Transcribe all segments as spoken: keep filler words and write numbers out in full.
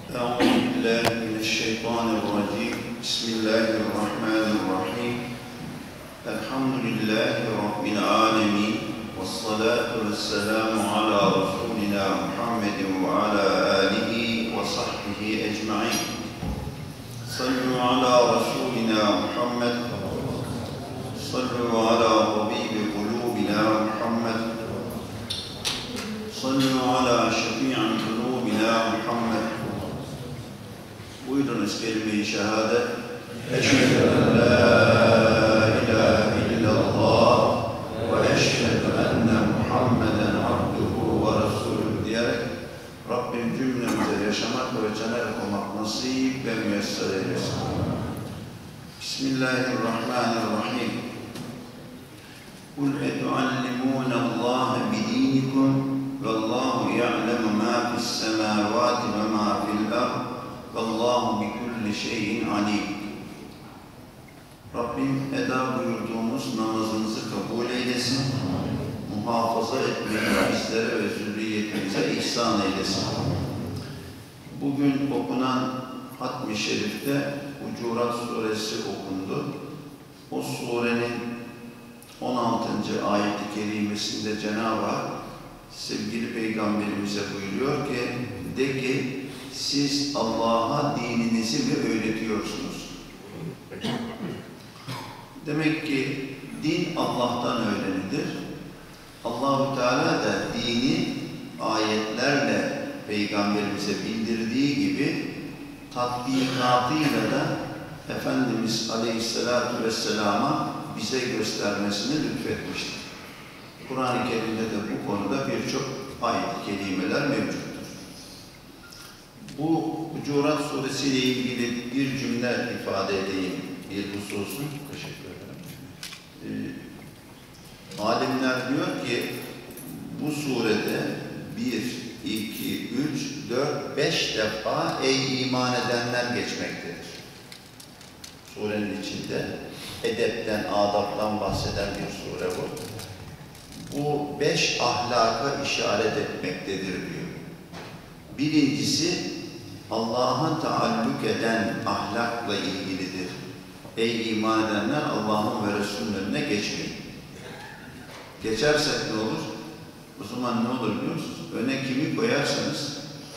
أعوذ بالله من الشيطان الرجيم بسم الله الرحمن الرحيم الحمد لله رب العالمين والصلاة والسلام على رسولنا محمد وعلى آله وصحبه أجمعين صلوا على رسولنا محمد صلوا على طبيب قلوبنا محمد صلوا على شفيع قلوبنا محمد. Buyurunuz kelime-i şehadet. Eşhedü en la ilahe illallah ve eşhedü enne Muhammeden abduhu ve resulühü diyerek Rabbim cümlemize yaşamak ve cennet olmak nasip ve müyesser eylesin. Bismillahirrahmanirrahim. Kul etuallimûnallâhe bidînikum vallâhu ya'lemu mâ fissemâvâti ve mâ fil ard vallâhu bikulli şeyin alim. Rabbim eda buyurduğumuz namazınızı kabul eylesin, muhafaza etmeyi bizlere ve zürriyetimize ihsan eylesin. Bugün okunan Hatm-i Şerif'te Hucurat Suresi okundu. O surenin on altıncı ayet-i kerimesinde Cenab-ı Hak sevgili Peygamberimize buyuruyor ki, de ki siz Allah'a dininizi mi öğretiyorsunuz? Demek ki din Allah'tan öğrenilir. Allah-u Teala da dini ayetlerle Peygamberimize bildirdiği gibi tatbikatıyla da Efendimiz Aleyhisselatü Vesselam'a bize göstermesini lütfetmiştir. Kur'an-ı Kerim'de de bu konuda birçok ayet-i kerimeler mevcuttur. Bu Hucurat Suresi ile ilgili bir cümle ifade edeyim, bir hususun. Teşekkür ederim. Ee, alimler diyor ki, bu surede bir, iki, üç, dört, beş defa ey iman edenler geçmektedir. Surenin içinde edepten, adaptan bahseden bir sure bu. Bu beş ahlaka işaret etmektedir diyor. Birincisi, Allah'a taalluk eden ahlakla ilgilidir. Ey iman edenler, Allah'ın ve Resulünün önüne geçmeyin. Geçersek ne olur? O zaman ne olur biliyor musunuz? Öne kimi koyarsanız,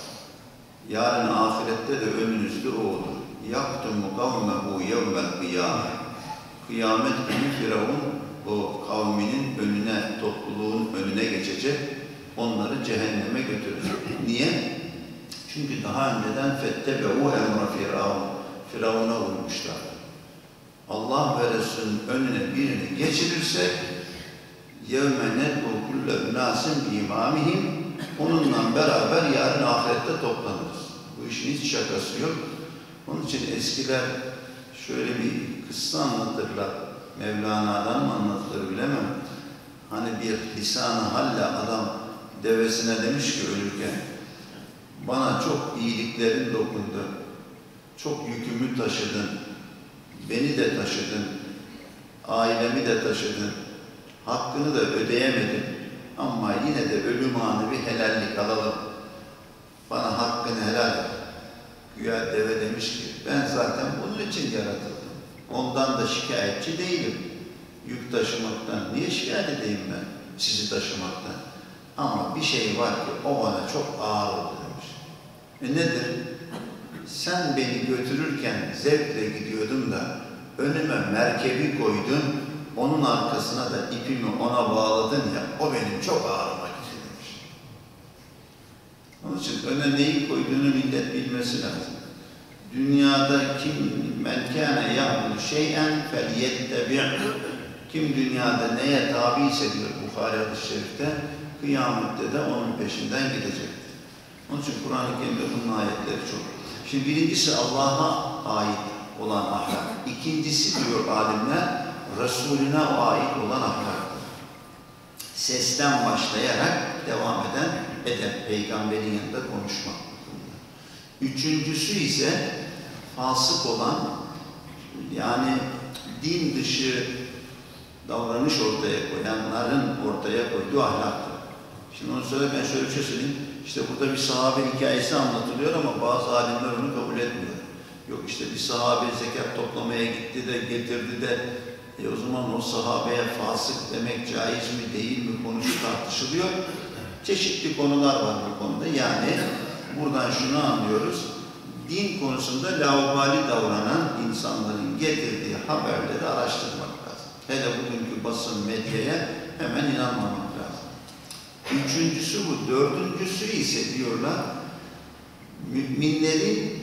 yarın ahirette de önünüzde o olur. يَقْتُمُ قَوْمَهُ يَوْمَ الْقِيَامَةِ Kıyamet günü Firavun o kavminin önüne, topluluğun önüne geçecek, onları cehenneme götürür. Niye? Çünkü daha önceden فَتَّبَعُوا اَمْرَ فِرَوْنَ Firavun'a uymuşlar. Allah ve Resulünün önüne birini geçirirsek يَوْمَ نَدْعُوا كُلَّ اُنَاسٍ بِاِمَامِهِمْ onunla beraber yarın ahirette toplanırız. Bu işin hiç şakası yok. Onun için eskiler şöyle bir kıssa anlatırlar. Mevlana'dan mı anlatılır bilemem. Hani bir lisan-ı halle adam devesine demiş ki ölürken, bana çok iyiliklerin dokundu, çok yükümü taşıdın, beni de taşıdın, ailemi de taşıdın, hakkını da ödeyemedin ama yine de ölüm anı bir helallik alalım, bana hakkını helal et. Güya deve demiş ki, ben zaten bunun için yaratıldım. Ondan da şikayetçi değilim. Yük taşımaktan niye şikayet edeyim ben? Sizi taşımaktan. Ama bir şey var ki o bana çok ağır oldu demiş. E nedir? Sen beni götürürken zevkle gidiyordum da önüme merkebi koydun, onun arkasına da ipimi ona bağladın ya, o benim çok ağrıma gitti demiş. Onun için öne neyi koyduğunu millet bilmesi lazım. Dünyada kim men kâne ya'budu şey'en felyettabi' kim dünyada neye tabi ise diyor Bukhari hadis-i şerifte, kıyamette de onun peşinden gidecektir. Onun için Kur'an-ı Kerim'de bunun ayetleri çok. Şimdi birincisi Allah'a ait olan ahlak. İkincisi diyor alimler, Resulüne ait olan ahlak. Sesten başlayarak devam eden edep, peygamberin yanında konuşmak. Üçüncüsü ise fasık olan, yani din dışı davranış ortaya koyanların ortaya koyduğu ahlaktır. Şimdi onu söyle, ben şöyle bir şey söyleyeyim. işte burada bir sahabe hikayesi anlatılıyor ama bazı alimler onu kabul etmiyor. Yok işte bir sahabe zekat toplamaya gitti de getirdi de e o zaman o sahabeye fasık demek caiz mi değil mi konusu tartışılıyor. Çeşitli konular var bu konuda. Yani buradan şunu anlıyoruz. Din konusunda laubali davranan insanların getirdiği haberleri araştırmak lazım. Hele bugünkü basın, medyaya hemen inanmamak lazım. Üçüncüsü bu. Dördüncüsü ise diyorlar, müminlerin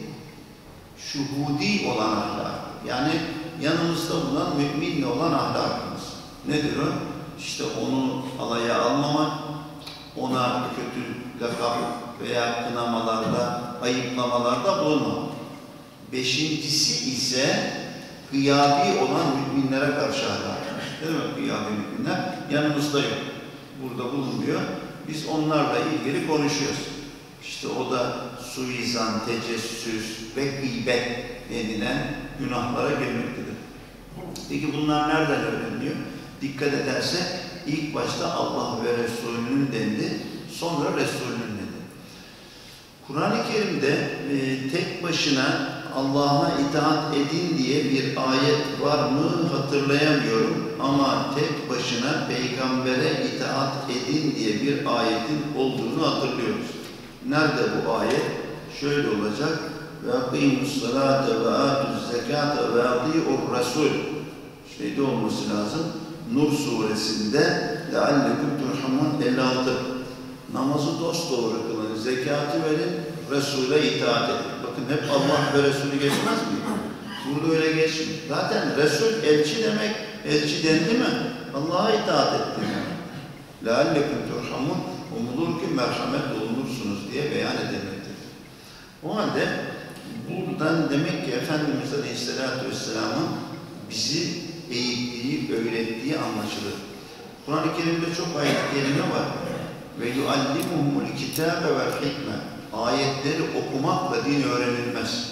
şuhudi olan ahlakı. Yani yanımızda bulunan müminle olan ahlakımız. Nedir o? İşte onu alaya almamak, ona kötü lakap veya kınamalarda, ayıplamalarda bulunmamak. Beşincisi ise gıyabi olan müminlere karşı ahlakımız. Değil mi? Gıyabi müminler yanımızda yok. Burada bulunmuyor. Biz onlarla ilgili konuşuyoruz. İşte o da suizan, tecessüs ve gıybet denilen günahlara girmektedir. Peki bunlar nereden öğreniliyor? Dikkat ederse ilk başta Allah ve Resulünün dendi, sonra Resulünün dedi. Kur'an-ı Kerim'de e, tek başına Allah'a itaat edin diye bir ayet var mı hatırlayamıyorum ama tek başına peygambere itaat edin diye bir ayetin olduğunu hatırlıyoruz. Nerede bu ayet? Şöyle olacak. Ve akimus salate ve atuz zekate ve ati'ur rasul. Şeyde olması lazım. Nur suresinde leallekum turhamun elli altı. Namazı dosdoğru kılın, zekatı verin, Resul'e itaat edin. Bakın hep Allah ve Resulü geçmez mi? Burada öyle geçmiyor. Zaten Resul elçi demek, elçi dendi mi? Allah'a itaat etti demek. leallekum turhamun, umulur ki merhamet olunursunuz diye beyan edilmektedir. O halde buradan demek ki Efendimiz Aleyhisselatü Vesselam'ın bizi eğittiği, öğrettiği anlaşılır. Kur'an-ı Kerim'de çok ayet kelime var. Ve yuallimuhumul kitabe vel hikme. Ayetleri okumakla din öğrenilmez.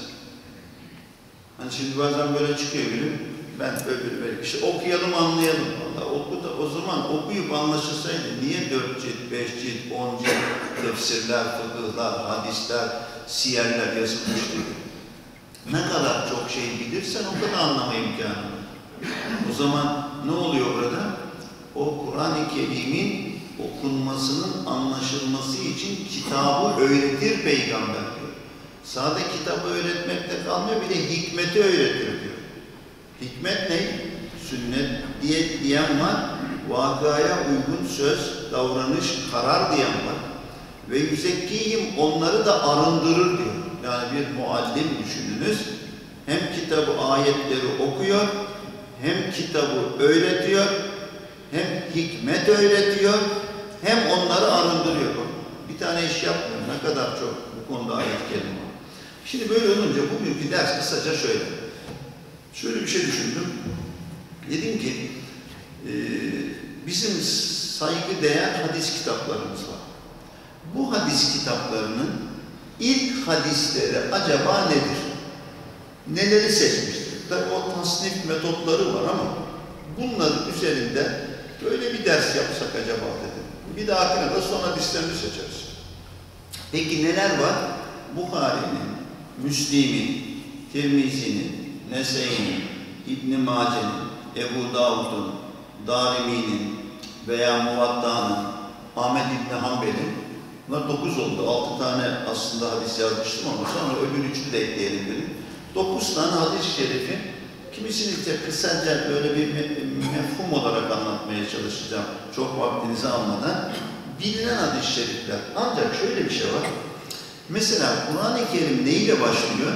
Hani şimdi bazen böyle çıkıyor gülüm, ben öbür böyle işte okuyalım anlayalım. Vallahi oku da o zaman okuyup anlaşılsaydı niye dört cilt, beş cilt, on cilt tefsirler, fıkıhlar, hadisler, siyerler yazılmıştı. Ne kadar çok şey bilirsen o kadar anlama imkanı var. O zaman ne oluyor burada? O Kur'an-ı Kerim'in okunmasının anlaşılması için kitabı öğretir peygamber diyor. Sadece kitabı öğretmekte kalmıyor, bir de hikmeti öğretir diyor. Hikmet ne? Sünnet diye diyen var, vakaya uygun söz, davranış, karar diyen var. Ve yüzekkiyim onları da arındırır diyor. Yani bir muallim düşününüz, hem kitabı, ayetleri okuyor, hem kitabı öğretiyor, hem hikmet öğretiyor, hem onları arındırıyor. Bir tane iş yapmıyor. Ne kadar çok bu konuda ayet-i kerime var. Şimdi böyle olunca bugünkü ders kısaca şöyle. Şöyle bir şey düşündüm. Dedim ki e, bizim saygıdeğer hadis kitaplarımız var. Bu hadis kitaplarının ilk hadisleri acaba nedir? Neleri seçmiştir? Tabii o tasnif metotları var ama bunların üzerinde böyle bir ders yapsak acaba dedim. Bir dahakine de son hadislerini seçeriz. Peki neler var? Buhari'nin, Müslim'in, Tirmizi'nin, Nese'nin, İbn-i Mace'nin, Ebu Davud'un, Darimi'nin veya Muvatta'nın, Ahmed İbn Hanbel'in, bunlar dokuz oldu. Altı tane aslında hadis yazmıştım ama sonra öbür üçünü de ekleyelim dedim. Dokuz tane hadis-i şerifi, kimisini ise kısaca böyle bir mefhum olarak anlatmaya çalışacağım. Çok vaktinizi almadan. Bilinen hadis-i şerifler. Ancak şöyle bir şey var. Mesela Kur'an-ı Kerim neyle başlıyor?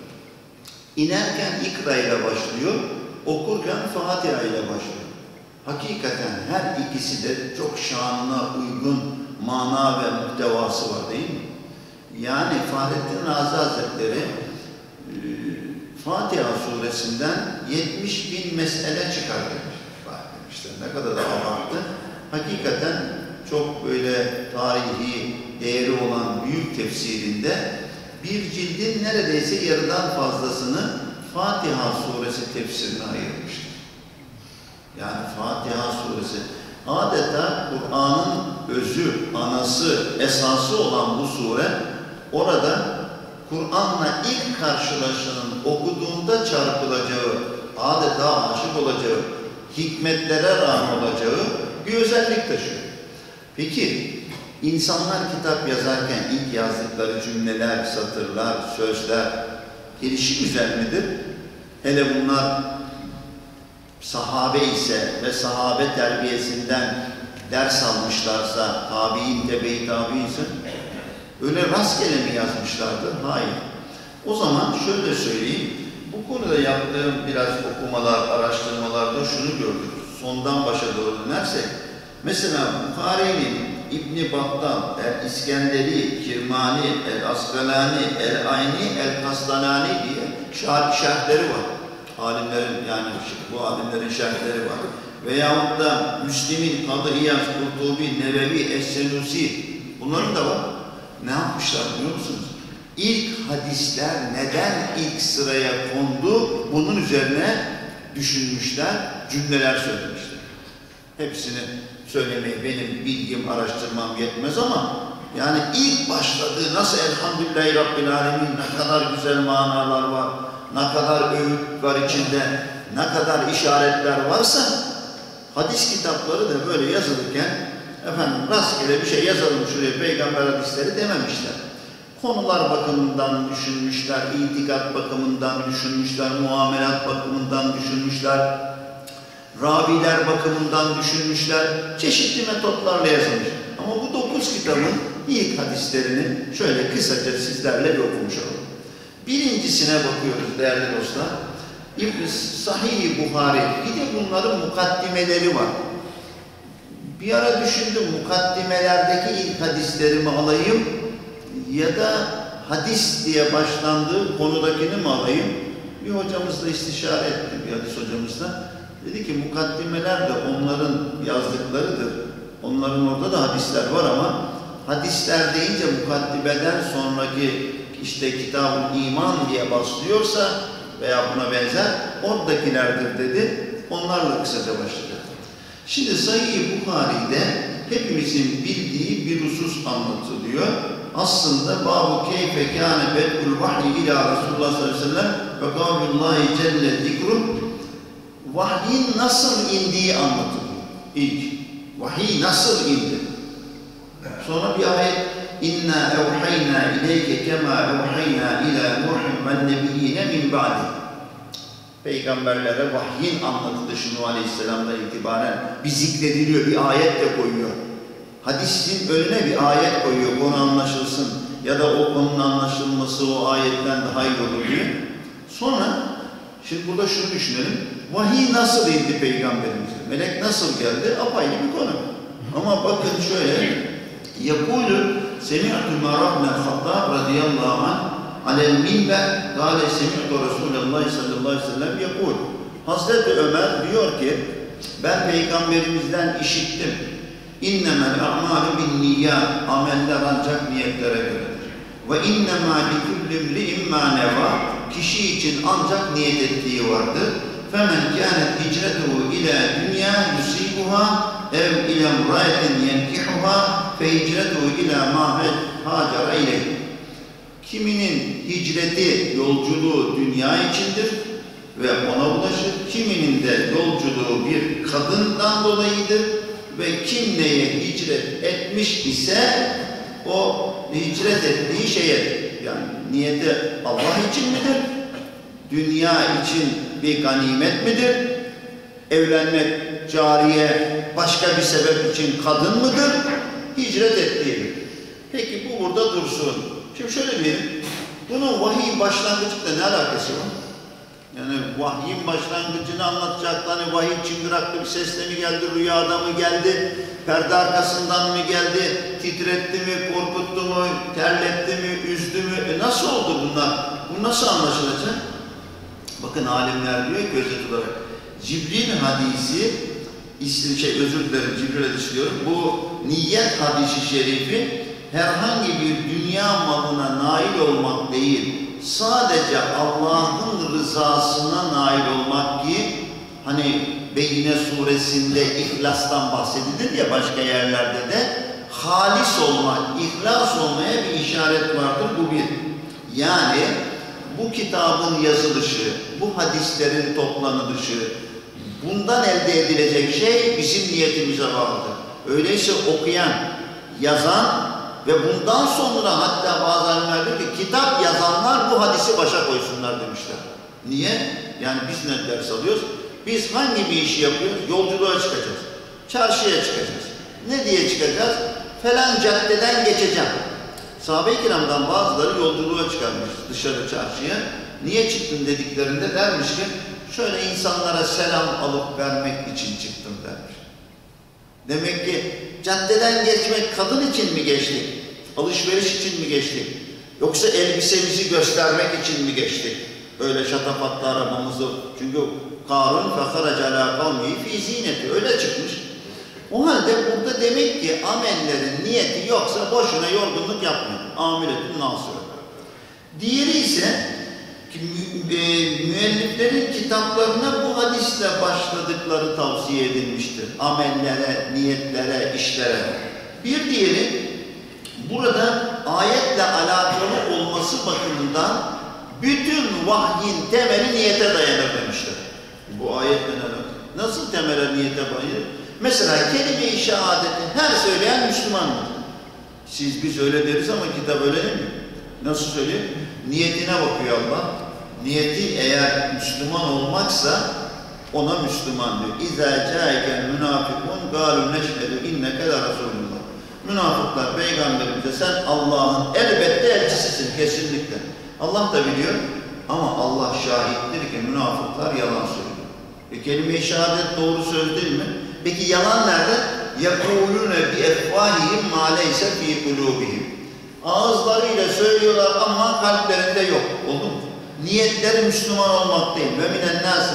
İnerken ikra ile başlıyor, okurken Fatiha ile başlıyor. Hakikaten her ikisi de çok şanına uygun mana ve muhtevası var değil mi? Yani Fahrettin Razi Hazretleri Fatiha suresinden yetmiş bin mesele çıkar demiş. Bak demişler, ne kadar da abarttı. Hakikaten çok böyle tarihi değeri olan büyük tefsirinde bir cildin neredeyse yarıdan fazlasını Fatiha suresi tefsirine ayırmıştır. Yani Fatiha suresi adeta Kur'an'ın özü, anası, esası olan bu sure, orada Kur'an'la ilk karşılaşanın okuduğunda çarpılacağı, adeta aşık olacağı, hikmetlere rağmen olacağı bir özellik taşıyor. Peki, insanlar kitap yazarken ilk yazdıkları cümleler, satırlar, sözler gelişi güzel midir? Hele bunlar sahabe ise ve sahabe terbiyesinden ders almışlarsa, tabi'in, tebe-i tabi'inse öyle rastgele mi yazmışlardır? Hayır. O zaman şöyle söyleyeyim, bu konuda yaptığım biraz okumalar, araştırmalarda şunu gördük. Sondan başa doğru dönersek, mesela Bukhari'nin İbn-i Battal, El-İskenderi, Kirmani, El-Askalani, El-Ayni, El-Kastalani diye şerh, şerhleri var. Alimlerin, yani bu alimlerin şerhleri var. Veyahut da Müslim'in, Kadı İyaz, Kurtubi, Nevevi, Es-Senusi, bunların da var. Ne yapmışlar biliyor musunuz? İlk hadisler neden ilk sıraya kondu, bunun üzerine düşünmüşler, cümleler söylemişler. Hepsini söylemeyi benim bilgim, araştırmam yetmez ama yani ilk başladığı nasıl Elhamdülillahi Rabbil Alemin, ne kadar güzel manalar var, ne kadar öğüt var içinde, ne kadar işaretler varsa hadis kitapları da böyle yazılırken efendim rastgele bir şey yazalım şuraya peygamber hadisleri dememişler. Konular bakımından düşünmüşler, itikat bakımından düşünmüşler, muamelat bakımından düşünmüşler, raviler bakımından düşünmüşler, çeşitli metotlarla yazılmış. Ama bu dokuz kitabın ilk hadislerini şöyle kısaca sizlerle bir okumuş olalım. Birincisine bakıyoruz değerli dostlar. İbn-i Sahih-i Buhari, bir de bunların mukaddimeleri var. Bir ara düşündüm, mukaddimelerdeki ilk hadislerimi alayım ya da hadis diye başlandığı konudakini mi alayım? Bir hocamızla istişare etti, bir hadis hocamızla. Dedi ki mukaddimeler de onların yazdıklarıdır. Onların orada da hadisler var ama hadisler deyince mukaddimeden sonraki işte Kitab-ı İman diye başlıyorsa veya buna benzer oradakilerdir dedi. Onlarla kısaca başlayacak. Şimdi Sahih-i Bukhari'de hepimizin bildiği bir husus anlatılıyor. Aslında Bab-ı keyfe kâne bed'ul vahyi ila Resulullah sallallahu aleyhi ve sellem ve kavlullahi celle zikruh, vahyin nasıl indiği anlatılıyor. İlk, vahiy nasıl indi? Sonra bir ayet, İnna evhayna ileyke kema evhayna ila Nuhin ve nebiyyine min ba'di. Peygamberlere vahyin anlatılışı Nuh Aleyhisselam'dan itibaren bir zikrediliyor, bir ayet de koyuyor. Hadisin önüne bir ayet koyuyor, konu anlaşılsın ya da o konunun anlaşılması o ayetten daha iyi olur diye. Sonra, şimdi burada şunu düşünelim, vahiy nasıl indi Peygamberimize? Melek nasıl geldi? Apayrı bir konu. Ama bakın şöyle, يقول سمعت عمر بن الخطاب رضي الله عنه على المنبر قال سمعت رسول الله صلى الله عليه وسلم يقول. Hazreti Ömer diyor ki ben peygamberimizden işittim. İnnemel a'malu bin niyyat, ameller ancak niyetlere göredir. Ve innemâ likulli imri'in mâ nevâ, kişi için ancak niyet ettiği vardır. Femen kânet hicretuhu ilâ dünya yusibuha ev ile murayetin yenkihuha fe hicretuhu ila ma hâcara ileyh. Kiminin hicreti, yolculuğu dünya içindir ve ona ulaşır. Kiminin de yolculuğu bir kadından dolayıdır ve kim neye hicret etmiş ise o hicret ettiği şeye, yani niyeti Allah için midir? Dünya için bir ganimet midir? Evlenmek, cariye, başka bir sebep için kadın mıdır? Hicret ettiği. Peki bu burada dursun. Şimdi şöyle diyelim, bunun vahiy başlangıcıyla ne alakası var? Yani vahyin başlangıcını anlatacaktı, hani vahiy çıngıraklı bir sesle mi geldi, rüyada mı geldi, perde arkasından mı geldi, titretti mi, korkuttu mu, terletti mi, üzdü mü, e nasıl oldu bunlar? Bu nasıl anlaşılacak? Bakın alimler diyor ki özet olarak, Cibril hadisi, şey özür dilerim Cibril hadisi diyorum, bu niyet hadisi şerifi herhangi bir dünya malına nail olmak değil, sadece Allah'ın rızasına nail olmak ki, hani Beyyine suresinde İhlas'tan bahsedilir ya başka yerlerde de, halis olma, ihlas olmaya bir işaret vardır. Bu bir. Yani bu kitabın yazılışı, bu hadislerin toplanılışı, bundan elde edilecek şey bizim niyetimize bağlıdır. Öyleyse okuyan, yazan ve bundan sonra hatta bazı alimler diyor ki kitap yazanlar bu hadisi başa koysunlar demişler. Niye? Yani biz ne ders alıyoruz? Biz hangi bir işi yapıyoruz? Yolculuğa çıkacağız. Çarşıya çıkacağız. Ne diye çıkacağız? Falan caddeden geçeceğim. Sahabe-i kiramdan bazıları yolculuğa çıkarmış dışarı çarşıya. Niye çıktın dediklerinde dermiş ki şöyle insanlara selam alıp vermek için çıktım dermiş. Demek ki caddeden geçmek kadın için mi geçtik? Alışveriş için mi geçtik? Yoksa elbisemizi göstermek için mi geçtik? Öyle şatafatlı arabamızı. Çünkü Karun فَخَرَجَ عَلَى قَوْمِهِ فِي زِينَةِ öyle çıkmış. O halde burada demek ki amellerin niyeti yoksa boşuna yorgunluk yapmıyor. Amiletün nasırı. Diğeri ise ki, e, müelliflerin kitaplarına bu hadisle başladıkları tavsiye edilmiştir. Amellere, niyetlere, işlere. Bir diğeri burada ayetle alakalı olması bakımından bütün vahyin temeli niyete dayanır demişler. Bu ayetle alakalı. Nasıl temele niyete dayanır? Mesela kelime-i şehadeti her söyleyen Müslümandır. Siz biz öyle deriz ama kitap öyle değil mi? Nasıl söylüyor? Niyetine bakıyor Allah. Niyeti eğer Müslüman olmaksa ona Müslüman diyor. İzâ câikel münâfikûn gâlû neşhedü inneke le Resulullah. Münafıklar peygamberimize sen Allah'ın elbette elçisisin kesinlikle. Allah da biliyor ama Allah şahittir ki münafıklar yalan söylüyor. E kelime-i şehadet doğru söz değil mi? Peki yalan nerede? يَقُولُونَ بِاَفْوَاهِهِمْ مَا لَيْسَ ف۪ي قُلُوبِهِمْ Ağızlarıyla söylüyorlar ama kalplerinde yok. Oldu mu? Niyetleri Müslüman olmak değil. وَمِنَ النَّاسِ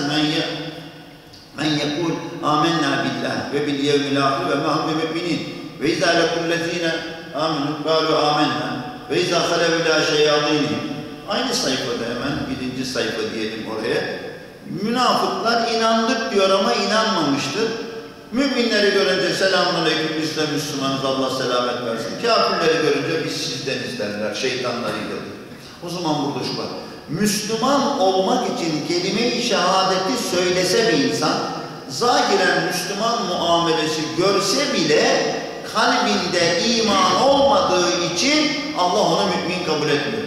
مَنْ يَقُولُ آمَنَّا بِاللّٰهِ وَبِالْيَوْمِ الْآخِرِ وَمَا هُمْ بِمُؤْمِنِينَ وَاِذَا لَقُوا الَّذ۪ينَ آمَنُوا قَالُوا آمَنَّا وَاِذَا خَلَوْا اِلَى شَيَاطِينِهِمْ Aynı sayfada hemen birinci sayfa diyelim oraya. Münafıklar inandık diyor ama inanmamıştır. Müminleri görünce selamünaleyküm biz de Müslümanız Allah selamet versin. Kafirleri görünce biz sizden isterler şeytanlarıyla. O zaman burada şu var. Müslüman olmak için kelime-i şehadeti söylese bir insan zahiren Müslüman muamelesi görse bile kalbinde iman olmadığı için Allah onu mümin kabul etmiyor.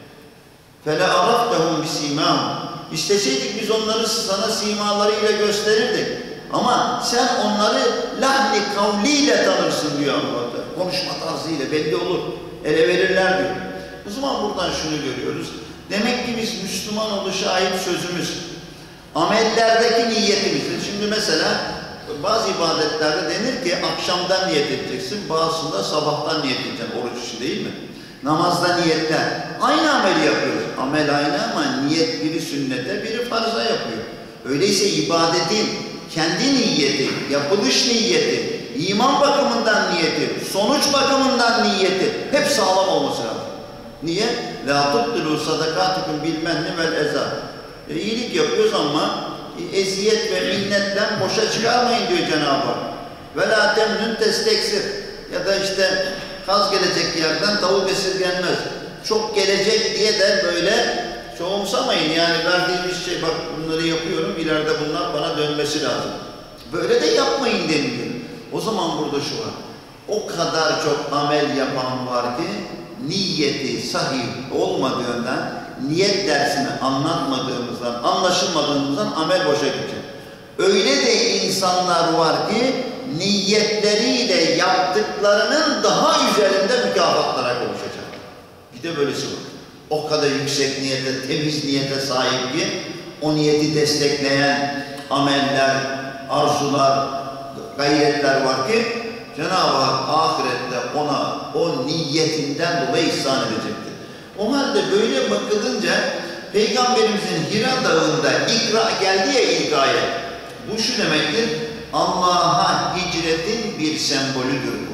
فَلَا أَرَفْتَهُمْ بِسِيمَاهُمْ İsteseydik biz onları sana simalarıyla gösterirdik. Ama sen onları lahni kavliyle tanırsın diyor Allah. Konuşma tarzıyla belli olur. Ele verirler diyor. O zaman buradan şunu görüyoruz. Demek ki biz Müslüman oluşa ait sözümüz, amellerdeki niyetimiz. Şimdi mesela bazı ibadetlerde denir ki akşamdan niyet edeceksin, bazısında sabahtan niyet edeceksin. Oruç için değil mi? Namazda niyetler. Aynı ameli yapıyoruz. Amel aynı ama niyet biri sünnete, biri farza yapıyor. Öyleyse ibadetin kendi niyeti, yapılış niyeti, iman bakımından niyeti, sonuç bakımından niyeti hep sağlam olması lazım. Niye? لَا تُبْتِلُوا صَدَقَاتِكُمْ بِالْمَنِّ وَالْاَذَى e, İyilik yapıyoruz ama e, eziyet ve minnetten boşa çıkarmayın diyor Cenab-ı Hak. وَلَا تَمْنُنْ تَسْتَكْسِرْ Ya da işte kaz gelecek yerden tavuk esirgenmez. Çok gelecek diye de böyle çoğumsamayın. Yani verdiğimiz şey bak bunları yapıyorum, ileride bunlar bana dönmesi lazım. Böyle de yapmayın deniliyor. O zaman burada şu var. O kadar çok amel yapan var ki niyeti sahih olmadığından, niyet dersini anlatmadığımızdan, anlaşılmadığımızdan amel boşa gidecek. Öyle de insanlar var ki niyetleriyle yaptıklarının daha üzerinde mükafatlara kavuşacak. Bir de böylesi var. O kadar yüksek niyete, temiz niyete sahip ki o niyeti destekleyen ameller, arzular, gayretler var ki Cenab-ı Hak ahirette ona o niyetinden dolayı ihsan edecektir. O halde böyle bakılınca Peygamberimizin Hira Dağı'nda ikra geldi ya ilk ayet. Bu şu demektir. Allah'a hicretin bir sembolüdür bu.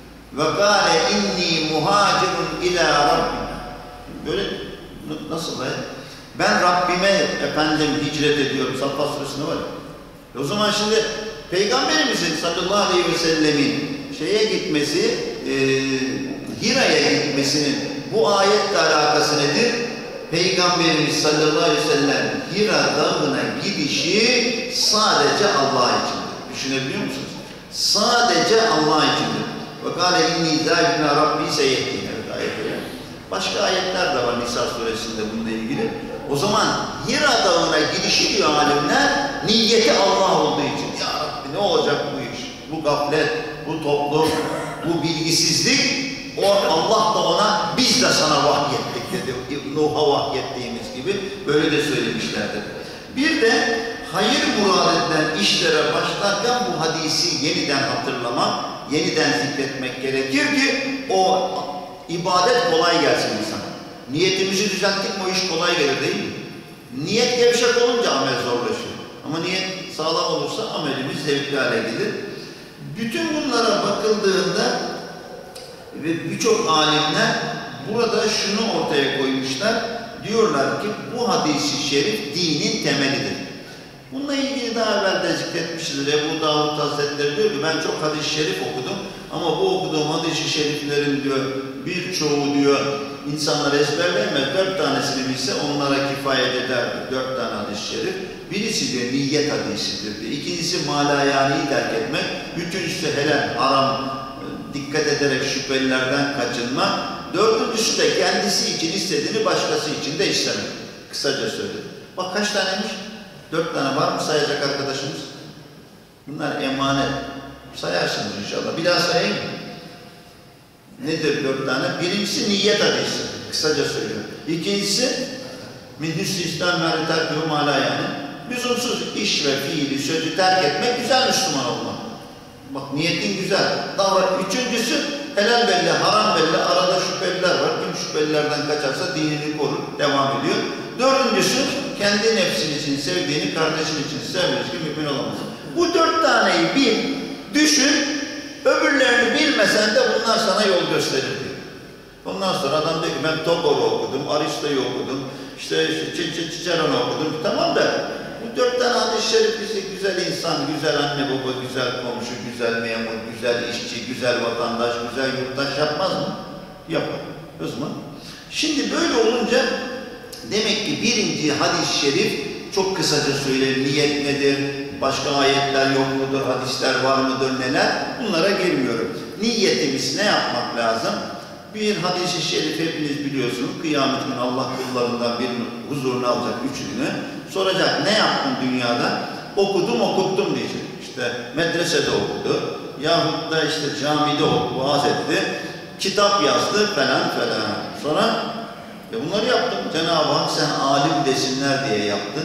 Ve kâle inni muhacirun ilâ Rabbim. Böyle nasıl be? Ben Rabbime efendim hicret ediyorum. Saffat Suresi'nde var ya. O zaman şimdi Peygamberimizin sallallahu aleyhi ve sellemin şeye gitmesi e, Hira'ya gitmesinin bu ayetle alakası nedir? Peygamberimiz sallallahu aleyhi ve sellem Hira dağına gidişi sadece Allah içindir. Düşünebiliyor musunuz? Sadece Allah içindir. وَقَالَ اِنِّي ذَٰلِمَا رَبِّي سَيَهْدِينَ. Başka ayetler de var Nisa suresinde bununla ilgili. O zaman Hira dağına gidişi diyor alimler, niyeti Allah olduğu için. Ya Rabbi ne olacak bu iş? Bu gaflet, bu toplum, bu bilgisizlik, o Allah da ona biz de sana vahyettik dedi. Nuh'a vahyettiğimiz gibi böyle de söylemişlerdir. Bir de hayır murad edilen işlere başlarken bu hadisi yeniden hatırlamak, yeniden zikretmek gerekir ki o ibadet kolay gelsin insana. Niyetimizi düzelttik mi o iş kolay gelir değil mi? Niyet gevşek olunca amel zorlaşıyor. Ama niyet sağlam olursa amelimiz zevkli hale gelir. Bütün bunlara bakıldığında ve birçok alimler burada şunu ortaya koymuşlar. Diyorlar ki bu hadis-i şerif dinin temelidir. Bununla ilgili daha evvel de zikretmişizdir. Ebu Davud Hazretleri diyor ki ben çok hadis-i şerif okudum ama bu okuduğum hadis-i şeriflerin diyor birçoğu diyor insanlar ezberleyemez. Dört tanesini bilse onlara kifayet ederdi. Dört tane hadis-i şerif. Birisi diyor niyet hadisidir diyor. İkincisi malayaniyi terk etmek. Üçüncüsü helal, haram, dikkat ederek şüphelilerden kaçınmak. Dördüncüsü de kendisi için istediğini başkası için de istemek. Kısaca söyledim. Bak kaç taneymiş? Dört tane var mı sayacak arkadaşımız? Bunlar emanet. Sayarsınız inşallah. Bir daha sayayım mı? Nedir dört tane? Birincisi niyet hadisi. Kısaca söylüyorum. İkincisi min hüsnü İslam ve terk-ü mala yani. Lüzumsuz iş ve fiili, sözü terk etmek güzel Müslüman olmak. Bak niyetin güzel. Davranış. Üçüncüsü helal belli, haram belli. Arada şüpheliler var. Kim şüphelilerden kaçarsa dinini korur. Devam ediyor. Dördüncüsü kendi nefsin için sevdiğini kardeşin için sevmez ki mümin olamaz. Bu dört taneyi bil, düşün, öbürlerini bilmesen de bunlar sana yol gösterir diyor. Ondan sonra adam diyor ki ben Tagor'u okudum, Aristo'yu okudum, işte Cicero'nu okudum. Tamam da bu dört tane hadis-i şerif işte güzel insan, güzel anne baba, güzel komşu, güzel memur, güzel işçi, güzel vatandaş, güzel yurttaş yapmaz mı? Yapar. O zaman şimdi böyle olunca demek ki birinci hadis-i şerif çok kısaca söyleyeyim. Niyet nedir? Başka ayetler yok mudur? Hadisler var mıdır? Neler? Bunlara girmiyorum. Niyetimiz ne yapmak lazım? Bir hadis-i şerif hepiniz biliyorsunuz. Kıyamet günü Allah kullarından birinin huzuruna alacak üçünü. Soracak ne yaptın dünyada? Okudum okuttum diyecek. İşte medresede okudu. Yahut da işte camide okudu, vaaz etti. Kitap yazdı falan falan. Sonra e bunları yaptım. Cenab-ı Hak sen alim desinler diye yaptın.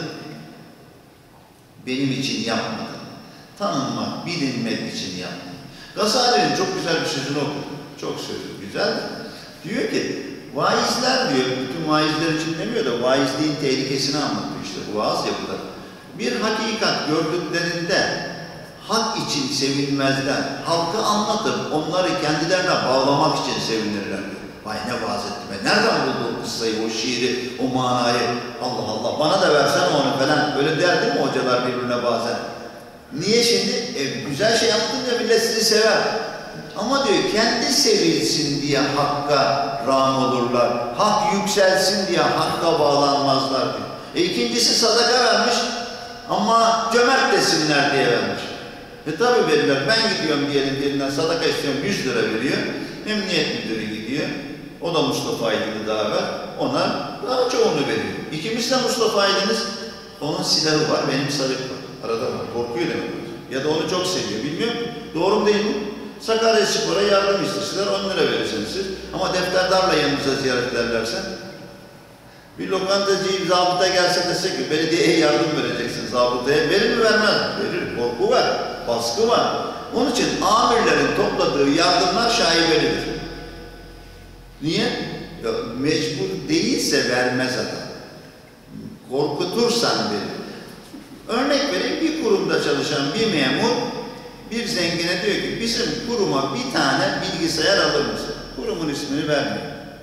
Benim için yapmadın. Tanınmak, bilinmek için yaptın. Gazali'nin çok güzel bir sözünü okudum. Çok sözü güzel. Diyor ki vaizler diyor, bütün vaizler için demiyor da vaizliğin tehlikesini anlatıyor işte bu vaaz yapıda. Bir hakikat gördüklerinde hak için sevinmezler. Halkı anlatıp onları kendilerine bağlamak için sevinirler diyor. Vay ne vaaz etti be. Nereden buldu o kıssayı, o şiiri, o manayı? Allah Allah bana da versene onu falan. Öyle der değil mi hocalar birbirine bazen? Niye şimdi? E, güzel şey yaptın ya millet sizi sever. Ama diyor kendi sevilsin diye hakka rağm olurlar. Hak yükselsin diye hakka bağlanmazlar diyor. E, ikincisi sadaka vermiş ama cömert desinler diye vermiş. E tabi verirler. Ben gidiyorum diyelim birinden sadaka istiyorum yüz lira veriyor. Emniyet müdürü gidiyor. O da Mustafa Aydın'ı daha ver. Ona daha çoğunu veriyor. İkimiz de Mustafa Aydın'ız. Onun silahı var, benim sarık var. Arada var. Korkuyor demek. Ya da onu çok seviyor. Bilmiyorum. Doğru mu değil mi? Sakaryaspor'a yardım isteseler on lira verirsiniz siz. Ama defterdarla yanımıza ziyaret ederlerse bir lokantacıyı zabıta gelse dese ki belediyeye yardım vereceksin zabıtaya. Verir mi vermez mi? Verir. Korku var. Baskı var. Onun için amirlerin topladığı yardımlar şaibelidir. Niye? Ya, mecbur değilse vermez adam. Korkutursan verir. Örnek vereyim, bir kurumda çalışan bir memur bir zengine diyor ki bizim kuruma bir tane bilgisayar alır mısın? Kurumun ismini vermiyor.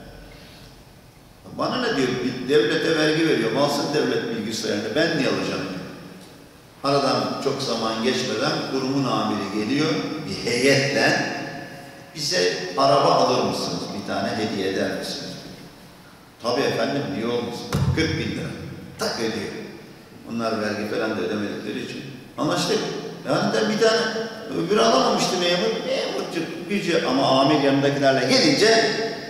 Bana ne diyor? Devlete vergi veriyor. Alsın devlet bilgisayarını. Ben niye alacağım diyor. Aradan çok zaman geçmeden kurumun amiri geliyor bir heyetle. bize araba alır mısınız? Bir tane hediye eder misiniz? Tabii efendim, niye olmasın? kırk bin lira. Tak ödüyor. Onlar vergi falan da ödemedikleri için. Anlaştık. Yani de bir tane öbürü alamamıştı memur. Memurcuk gücü ama amir yanındakilerle gelince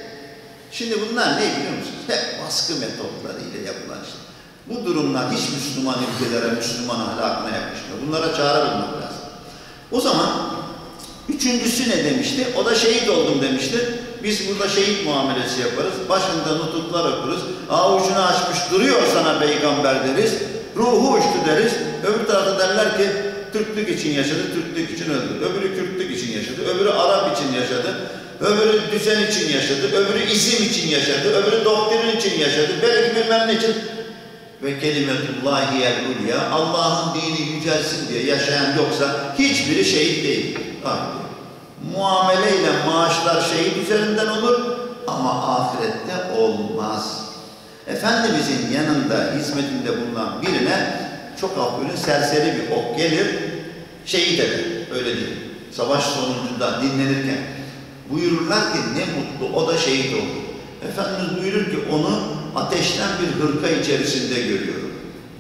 şimdi bunlar ne biliyor musunuz? Hep baskı metotlarıyla yapılan işte. Bu durumlar hiç Müslüman ülkelere, Müslüman ahlakına yakışmıyor. Bunlara çare bulmak lazım. O zaman üçüncüsü ne demişti? O da şehit oldum demişti. Biz burada şehit muamelesi yaparız. Başında nutuklar okuruz. Avucunu açmış duruyor sana peygamber deriz. Ruhu uçtu deriz. Öbür tarafta derler ki Türklük için yaşadı, Türklük için öldü. Öbürü Kürtlük için yaşadı, öbürü Arap için yaşadı. Öbürü düzen için yaşadı, öbürü izim için yaşadı, öbürü doktrin için yaşadı. Belki bilmem ne için. Ve kelimetullahiyel ulya, Allah'ın dini yücelsin diye yaşayan yoksa hiçbiri şehit değil. Hayır. Muameleyle maaşlar şehit üzerinden olur ama ahirette olmaz. Efendimizin yanında, hizmetinde bulunan birine çok affının serseri bir ok gelir, şehit eder. Öyle değil. Savaş sonucunda dinlenirken buyururlar ki ne mutlu, o da şehit oldu. Efendimiz buyurur ki onu ateşten bir hırka içerisinde görüyorum.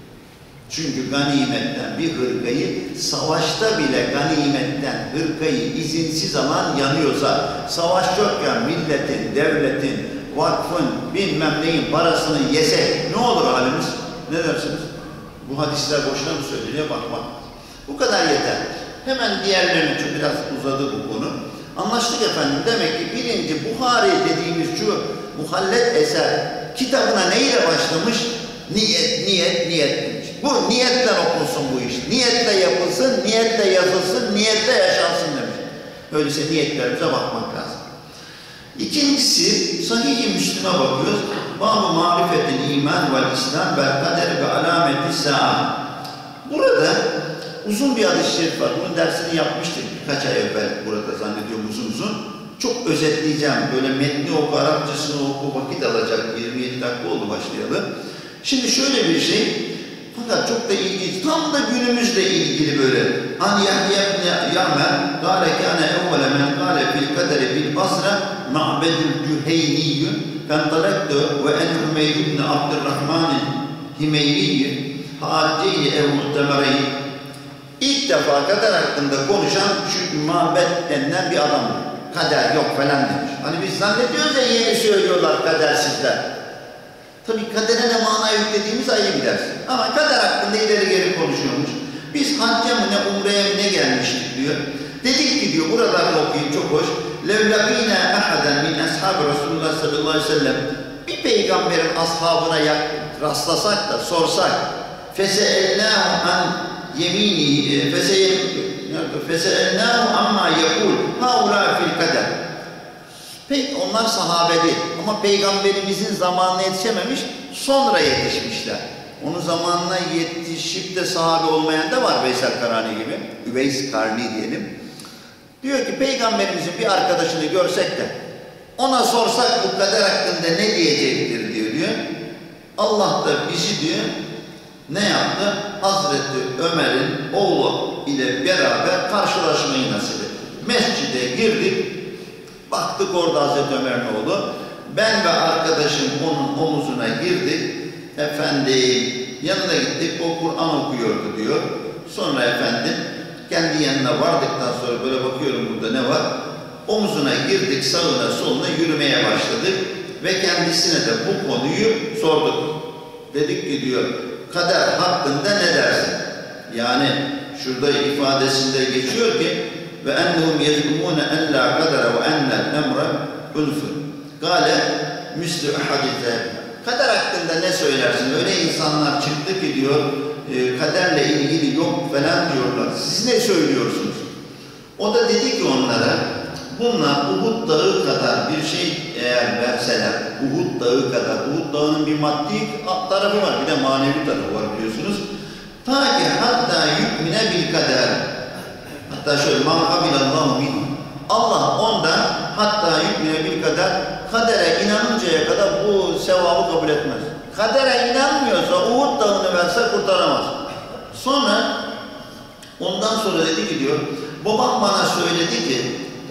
Çünkü ganimetten bir hırkayı, savaşta bile ganimetten hırkayı izinsiz alan yanıyorsa, savaş yokken milletin, devletin, vakfın, bilmem neyin parasını yesek ne olur halimiz? Ne dersiniz? Bu hadisler boşuna mı söyleniyor? Bakmak. Bu kadar yeter. Hemen diğerlerine çok biraz uzadı bu konu. Anlaştık efendim. Demek ki birinci Buhari dediğimiz şu muhallet eser kitabına neyle başlamış? Niyet, niyet, niyet demiş. Bu niyetle okunsun bu iş. Niyetle yapılsın, niyetle yazılsın, niyetle yaşansın demiş. Öyleyse niyetlerimize bakmak lazım. İkincisi, Sahih-i Müslim'e bakıyoruz. Bâb-ı marifetil iman vel İslam vel kader ve alameti sa'a. Burada uzun bir hadis-i şerif var. Bunun dersini yapmıştık birkaç ay evvel burada zannediyorum uzun uzun. Çok özetleyeceğim. Böyle metni oku, Arapçasını oku, vakit alacak. yirmi yedi dakika oldu başlayalı. Şimdi şöyle bir şey, fakat çok da ilginç. Tam da günümüzle ilgili böyle. An Yahya ibn Ya'mer gâle kâne evvele men gâle fil kaderi bil basra ma'bedül cüheyniyyün fentalektu ve en Hümeyr ibn Abdurrahman'ın Himeyriyyün hâcceyni ev muhtemereyn. İlk defa kader hakkında konuşan şu mabed denilen bir adam. Kader yok falan demiş. Hani biz zannediyoruz ya yeni söylüyorlar kadersizler. Tabii kadere ne mana yüklediğimiz ayrı bir ders. Ama kader hakkında ileri geri konuşuyormuş. Biz hacca mı ne umreye mi ne gelmiştik diyor. Dedik ki diyor buralarda okuyun çok hoş. Levlakîne ahaden min ashab-ı Resulullah sallallahu aleyhi ve sellem. Bir peygamberin ashabına rastlasak da sorsak. Fese'elnâhu an yemini fese'elnâhu amma yekûl haulâ fil kader. Peki onlar sahabe değil ama peygamberimizin zamanına yetişememiş, sonra yetişmişler. Onun zamanına yetişip de sahabe olmayan da var, Veysel Karani gibi. Üveys Karni diyelim. Diyor ki peygamberimizin bir arkadaşını görsek de ona sorsak bu kader hakkında ne diyecektir diyor diyor. Allah da bizi diyor ne yaptı? Hazreti Ömer'in oğlu ile beraber karşılaşmayı nasip etti. Mescide girdik. Baktık orada Hazreti Ömer'in oğlu. Ben ve arkadaşım onun omuzuna girdik. Efendim yanına gittik. O Kur'an okuyordu diyor. Sonra efendim kendi yanına vardıktan sonra böyle bakıyorum burada ne var? Omuzuna girdik, sağına soluna yürümeye başladık. Ve kendisine de bu konuyu sorduk. Dedik ki diyor kader hakkında ne dersin? Yani şurada ifadesinde geçiyor ki ve ennehum yezkumune en la kadere ve ennel emre ulfun. Gale müslü ahadite. Kader hakkında ne söylersin? Öyle insanlar çıktı ki diyor e, kaderle ilgili yok falan diyorlar. Siz ne söylüyorsunuz? O da dedi ki onlara bunlar Uhud dağı kadar bir şey eğer verseler, Uhud dağı kadar, Uhud dağının bir maddi tarafı var, bir de manevi tarafı var biliyorsunuz. Ta ki hatta yükmine bil kader. Hatta şöyle مَا قَبِلَ اللّٰهُ مِنْهُ Allah ondan hatta yükmine bil kader, kadere inanıncaya kadar bu sevabı kabul etmez. Kadere inanmıyorsa Uhud dağını verse kurtaramaz. Sonra ondan sonra dedi ki diyor, babam bana söyledi ki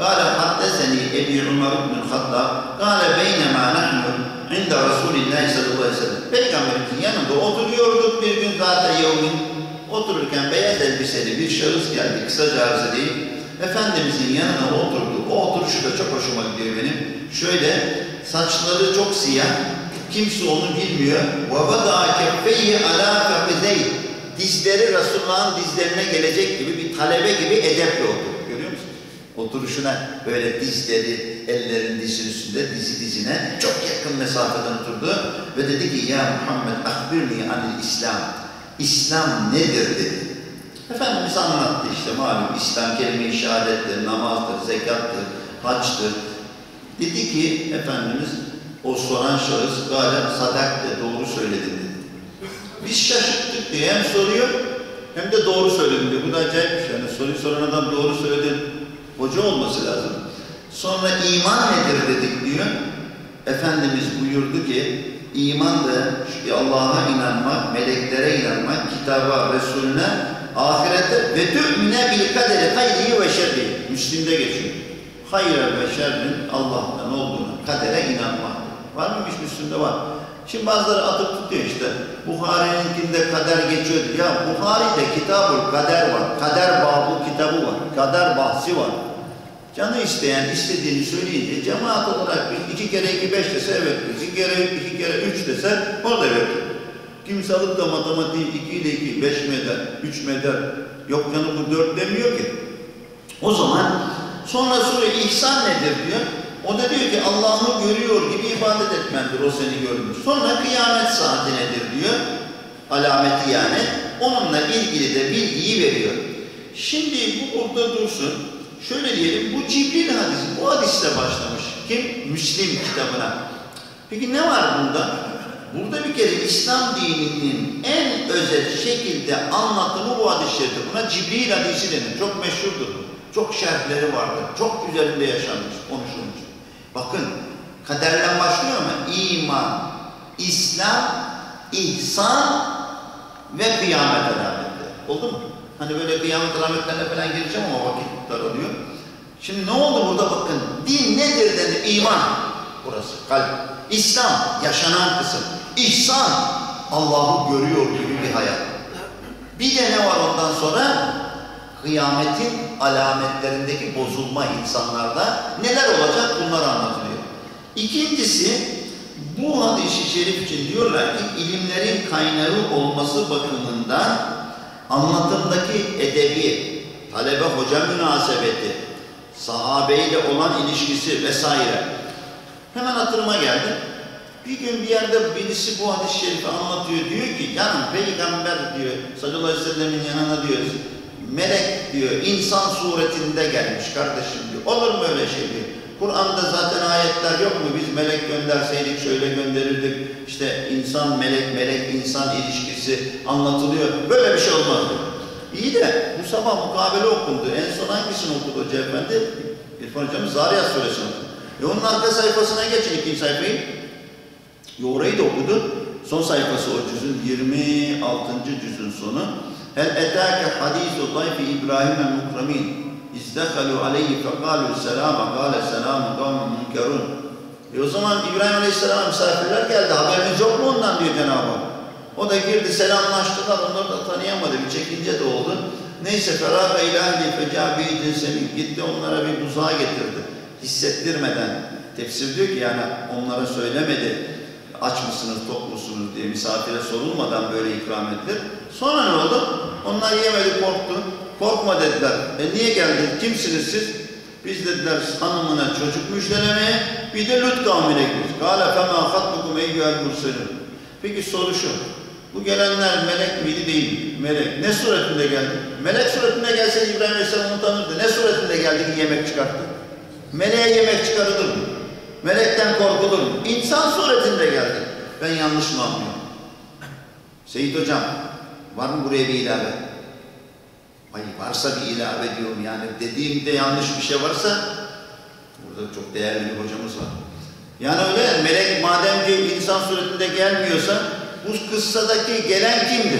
قال حدثني أبي عمر بن الخطاب قال بينما نحن عند رسول الله sallallahu aleyhi ve sellem. Peygamberimizin yanında oturuyorduk bir gün zaten yevmin. Otururken beyaz elbiseli bir şahıs geldi, kısaca arz edeyim. Efendimizin yanına oturdu. O oturuşu da çok hoşuma gidiyor benim. Şöyle, saçları çok siyah, kimse onu bilmiyor. وَوَضَعَ كَفَّيْهِ عَلَى فَخِذَيْهِ Dizleri Resulullah'ın dizlerine gelecek gibi bir talebe gibi edeple oturdu. Görüyor musunuz? Oturuşuna böyle dizleri, ellerin dizinin üstünde, dizi dizine çok yakın mesafeden oturdu. Ve dedi ki, ya Muhammed ahbirni anil İslam. İslam nedir dedi. Efendimiz anlattı işte malum İslam kelime-i şehadettir, namazdır, zekattır, haçtır. Dedi ki Efendimiz o soran şahıs gayet sadak de doğru söyledin dedi. Biz şaşırttık diye hem soruyor hem de doğru söyledin diyor. Bu da acayip bir şey. Yani soruyu soran adam doğru söyledi. Hoca olması lazım. Sonra iman nedir dedik diyor. Efendimiz buyurdu ki iman da Allah'a inanmak, meleklere inanmak, kitaba, Resulüne, ahirete ve tü'mine bil kaderi hayrihi ve şerrihi. Müslim'de geçiyor. Hayır ve şerrin Allah'tan olduğunu, kadere inanmak. Var mıymış Müslim'de? Var. Şimdi bazıları atıp tutuyor işte. Buhari'ninkinde kader geçiyordu. Ya Buhari'de kitab-ı kader var. Kader babı kitabı var. Kader bahsi var. Canı isteyen istediğini söyleyince cemaat olarak bir iki kere iki beş dese evet. İki kere iki kere üç dese orada evet. Kimse alıp da matematiği iki ile iki beş mi eder, üç mü eder? Yok canım bu dört demiyor ki. O zaman sonra sonra ihsan nedir diyor. O da diyor ki Allah'ı görüyor gibi ibadet etmendir, o seni görmüş. Sonra kıyamet saati nedir diyor. Alameti yani. Onunla ilgili de bilgiyi veriyor. Şimdi bu burada dursun. Şöyle diyelim, bu Cibril hadisi, bu hadisle başlamış. Kim? Müslim kitabına. Peki ne var bunda? Burada bir kere İslam dininin en özet şekilde anlatımı bu hadislerdir. Buna Cibril hadisi denir. Çok meşhurdur. Çok şerhleri vardır. Çok üzerinde yaşanmış, konuşulmuş. Bakın, kaderden başlıyor ama iman, İslam, ihsan ve kıyamet alametleri. Oldu mu? Hani böyle kıyamet alametlerine falan gireceğim ama vakit daralıyor. Şimdi ne oldu burada bakın. Din nedir dedi? İman. Burası kalp. İslam yaşanan kısım. İhsan Allah'ı görüyor gibi bir hayat. Bir de ne var ondan sonra? Kıyametin alametlerindeki bozulma insanlarda neler olacak bunlar anlatılıyor. İkincisi bu hadis-i şerif için diyorlar ki ilimlerin kaynağı olması bakımından anlatımdaki edebi, talebe hoca münasebeti, sahabeyle olan ilişkisi vesaire. Hemen hatırıma geldi. Bir gün bir yerde birisi bu hadis-i şerifi anlatıyor. Diyor ki canım peygamber diyor sallallahu aleyhi ve sellemin yanına diyor melek diyor insan suretinde gelmiş kardeşim diyor. Olur mu öyle şey diyor. Kur'an'da zaten ayetler yok mu? Biz melek gönderseydik şöyle gönderirdik. İşte insan melek melek insan ilişkisi anlatılıyor. Böyle bir şey olmaz diyor. İyi de bu sabah mukabele okundu. En son hangisini okudu Hoca Efendi? İrfan Hocamız Zariyat Suresini okudu. E onun arka sayfasına geçin ikinci sayfayı. E orayı da okudu. Son sayfası o cüzün yirmi altıncı cüzün sonu. Hel etâke hadîsu dayfi İbrahim'e mukramin. İzdekalu aleyhi fekalu selâme gâle selâme gâme münkerun. E o zaman İbrahim Aleyhisselam misafirler geldi. Haberiniz yok mu ondan diyor Cenab-ı Hak. O da girdi selamlaştılar. Onları da tanıyamadı. Bir çekince de oldu. Neyse ferâbe ilâhi fecâbîdin semin. Gitti onlara bir buzağa getirdi. Hissettirmeden. Tefsir diyor ki yani onlara söylemedi. Aç mısınız, tok musunuz diye misafire sorulmadan böyle ikram edilir. Sonra ne oldu? Onlar yemedi, korktu. Korkma dediler. E niye geldiniz? Kimsiniz siz? Biz dediler hanımına çocuk müjdelemeye, bir de Lut kavmine gidiyoruz. Kâle femâ hatbukum eyyühel murselûn. Peki soru şu. Bu gelenler melek miydi değil mi? Melek. Ne suretinde geldi? Melek suretinde gelse İbrahim Aleyhisselam onu tanırdı. Ne suretinde geldi ki yemek çıkarttı? Meleğe yemek çıkarılır mı? Melekten korkulur mu? İnsan suretinde geldi. Ben yanlış mı anlıyorum? Seyit Hocam, var mı buraya bir ilave? Hayır, varsa bir ilave diyorum yani. Dediğimde yanlış bir şey varsa, burada çok değerli bir hocamız var. Yani öyle, melek madem ki insan suretinde gelmiyorsa, bu kıssadaki gelen kimdi?